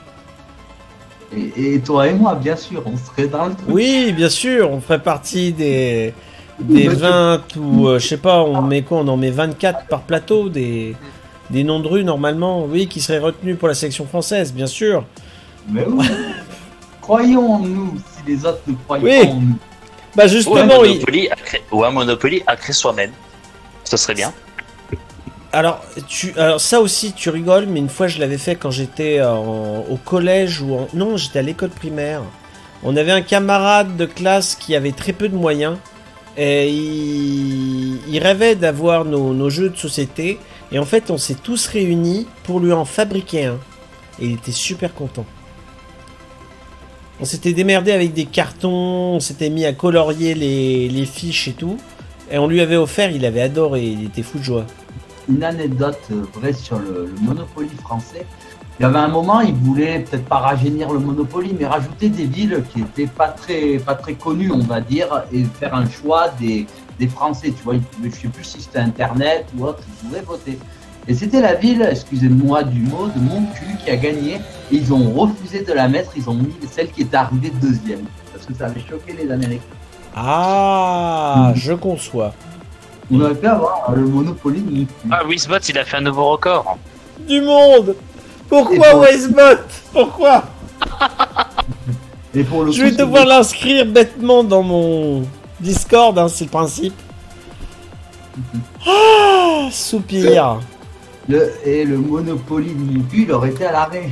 Et, et toi et moi, bien sûr, on serait dans le truc. Oui, bien sûr, on ferait partie des, des vingt ou, euh, je sais pas, on met quoi, on en met vingt-quatre par plateau, des, des noms de rue normalement, oui, qui seraient retenus pour la sélection française, bien sûr. Mais oui. Croyons en nous, si les autres ne croient Oui. pas en nous. Bah Ou un justement, il- Monopoly à créer, ou un Monopoly à créer soi-même. Ce serait bien. alors, tu, alors ça aussi, tu rigoles, mais une fois je l'avais fait quand j'étais en- au collège ou en, non, j'étais à l'école primaire. On avait un camarade de classe qui avait très peu de moyens et il, il rêvait d'avoir nos, nos jeux de société et en fait on s'est tous réunis pour lui en fabriquer un et il était super content. On s'était démerdé avec des cartons, on s'était mis à colorier les, les fiches et tout et on lui avait offert, il avait adoré, il était fou de joie. Une anecdote euh, vraie sur le, le Monopoly français. Il y avait un moment, ils voulaient peut-être pas rajeunir le Monopoly, mais rajouter des villes qui étaient pas très, pas très connues, on va dire, et faire un choix des, des Français. Tu vois, ils pouvaient, je sais plus si c'était Internet ou autre, ils pouvaient voter. Et c'était la ville, excusez-moi du mot, de mon cul qui a gagné. Et ils ont refusé de la mettre, ils ont mis celle qui était arrivée deuxième. Parce que ça avait choqué les Américains. Ah, je conçois. On aurait pu avoir le Monopoly de mon cul. Ah, Wizbot, il a fait un nouveau record. Du monde. Pourquoi Et pour- Westbot? Pourquoi? Et pour le Je coup, vais c'est devoir l'inscrire bêtement dans mon Discord, hein, c'est le principe. Ah, soupir. le, et le Monopoly de mon cul, il aurait été à l'arrêt.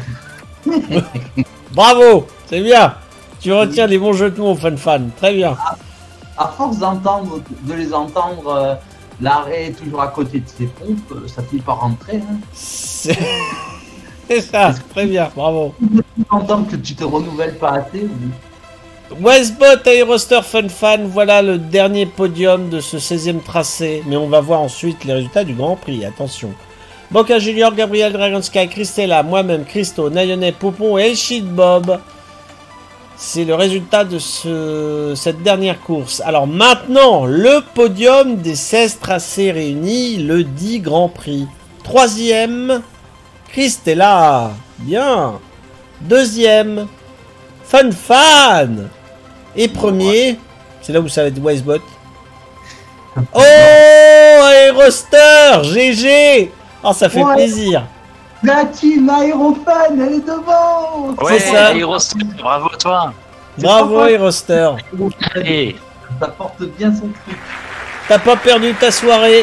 Bravo, c'est bien. Tu retiens les bons jeux de mots, fan fan. Très bien. À force d'entendre, de les entendre, euh, l'arrêt toujours à côté de ses pompes, euh, ça finit par rentrer. Hein. C'est c'est ça, très bien, bravo. Entends que tu te renouvelles pas assez. ou- Westbot, Aeroster, Fun Fan, voilà le dernier podium de ce seizième tracé. Mais on va voir ensuite les résultats du Grand Prix, attention. Boca Junior, Gabriel, Dragon Sky, Christella, moi-même, Christo, Nayonet, Poupon et Elshit Bob. C'est le résultat de ce, cette dernière course. Alors maintenant, le podium des seize tracés réunis, le dix Grand Prix. Troisième, Christella. Bien. Deuxième, Fun Fan. Et premier, c'est là où ça va être Wisebot. Oh, Aeroster, G G. Oh, ça fait Ouais. plaisir. La team Aérofan, elle est devant. Ouais, ça. Aeroster, bravo à toi. Bravo, Aeroster. Et Ça porte bien son truc. T'as pas perdu ta soirée.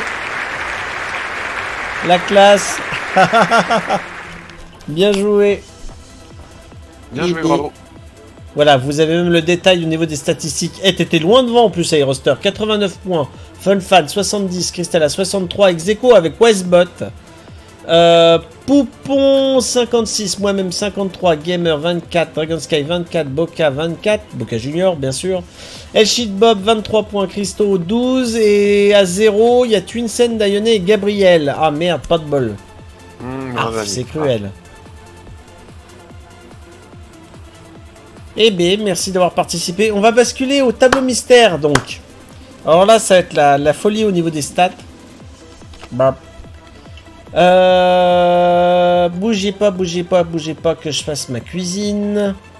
La classe. Bien joué. Bien joué, Et- bravo. Voilà, vous avez même le détail au niveau des statistiques. Eh, t'étais loin devant en plus, Aeroster. quatre-vingt-neuf points. Funfan, soixante-dix. Crystalla, soixante-trois. Execo avec Westbot. Euh, Poupon, cinquante-six. Moi-même, cinquante-trois. Gamer, vingt-quatre. Dragon Sky, vingt-quatre. Boca, vingt-quatre. Boca Junior, bien sûr. Elshit Bob, vingt-trois points. Christo, douze. Et à zéro, il y a Twinsen, Dayonné et Gabriel. Ah merde, pas de bol. Mmh, Ah, vas-y. c'est cruel. Eh bien, merci d'avoir participé. On va basculer au tableau mystère, donc. Alors là, ça va être la, la folie au niveau des stats. Bah. Euh, bougez pas, bougez pas, bougez pas que je fasse ma cuisine.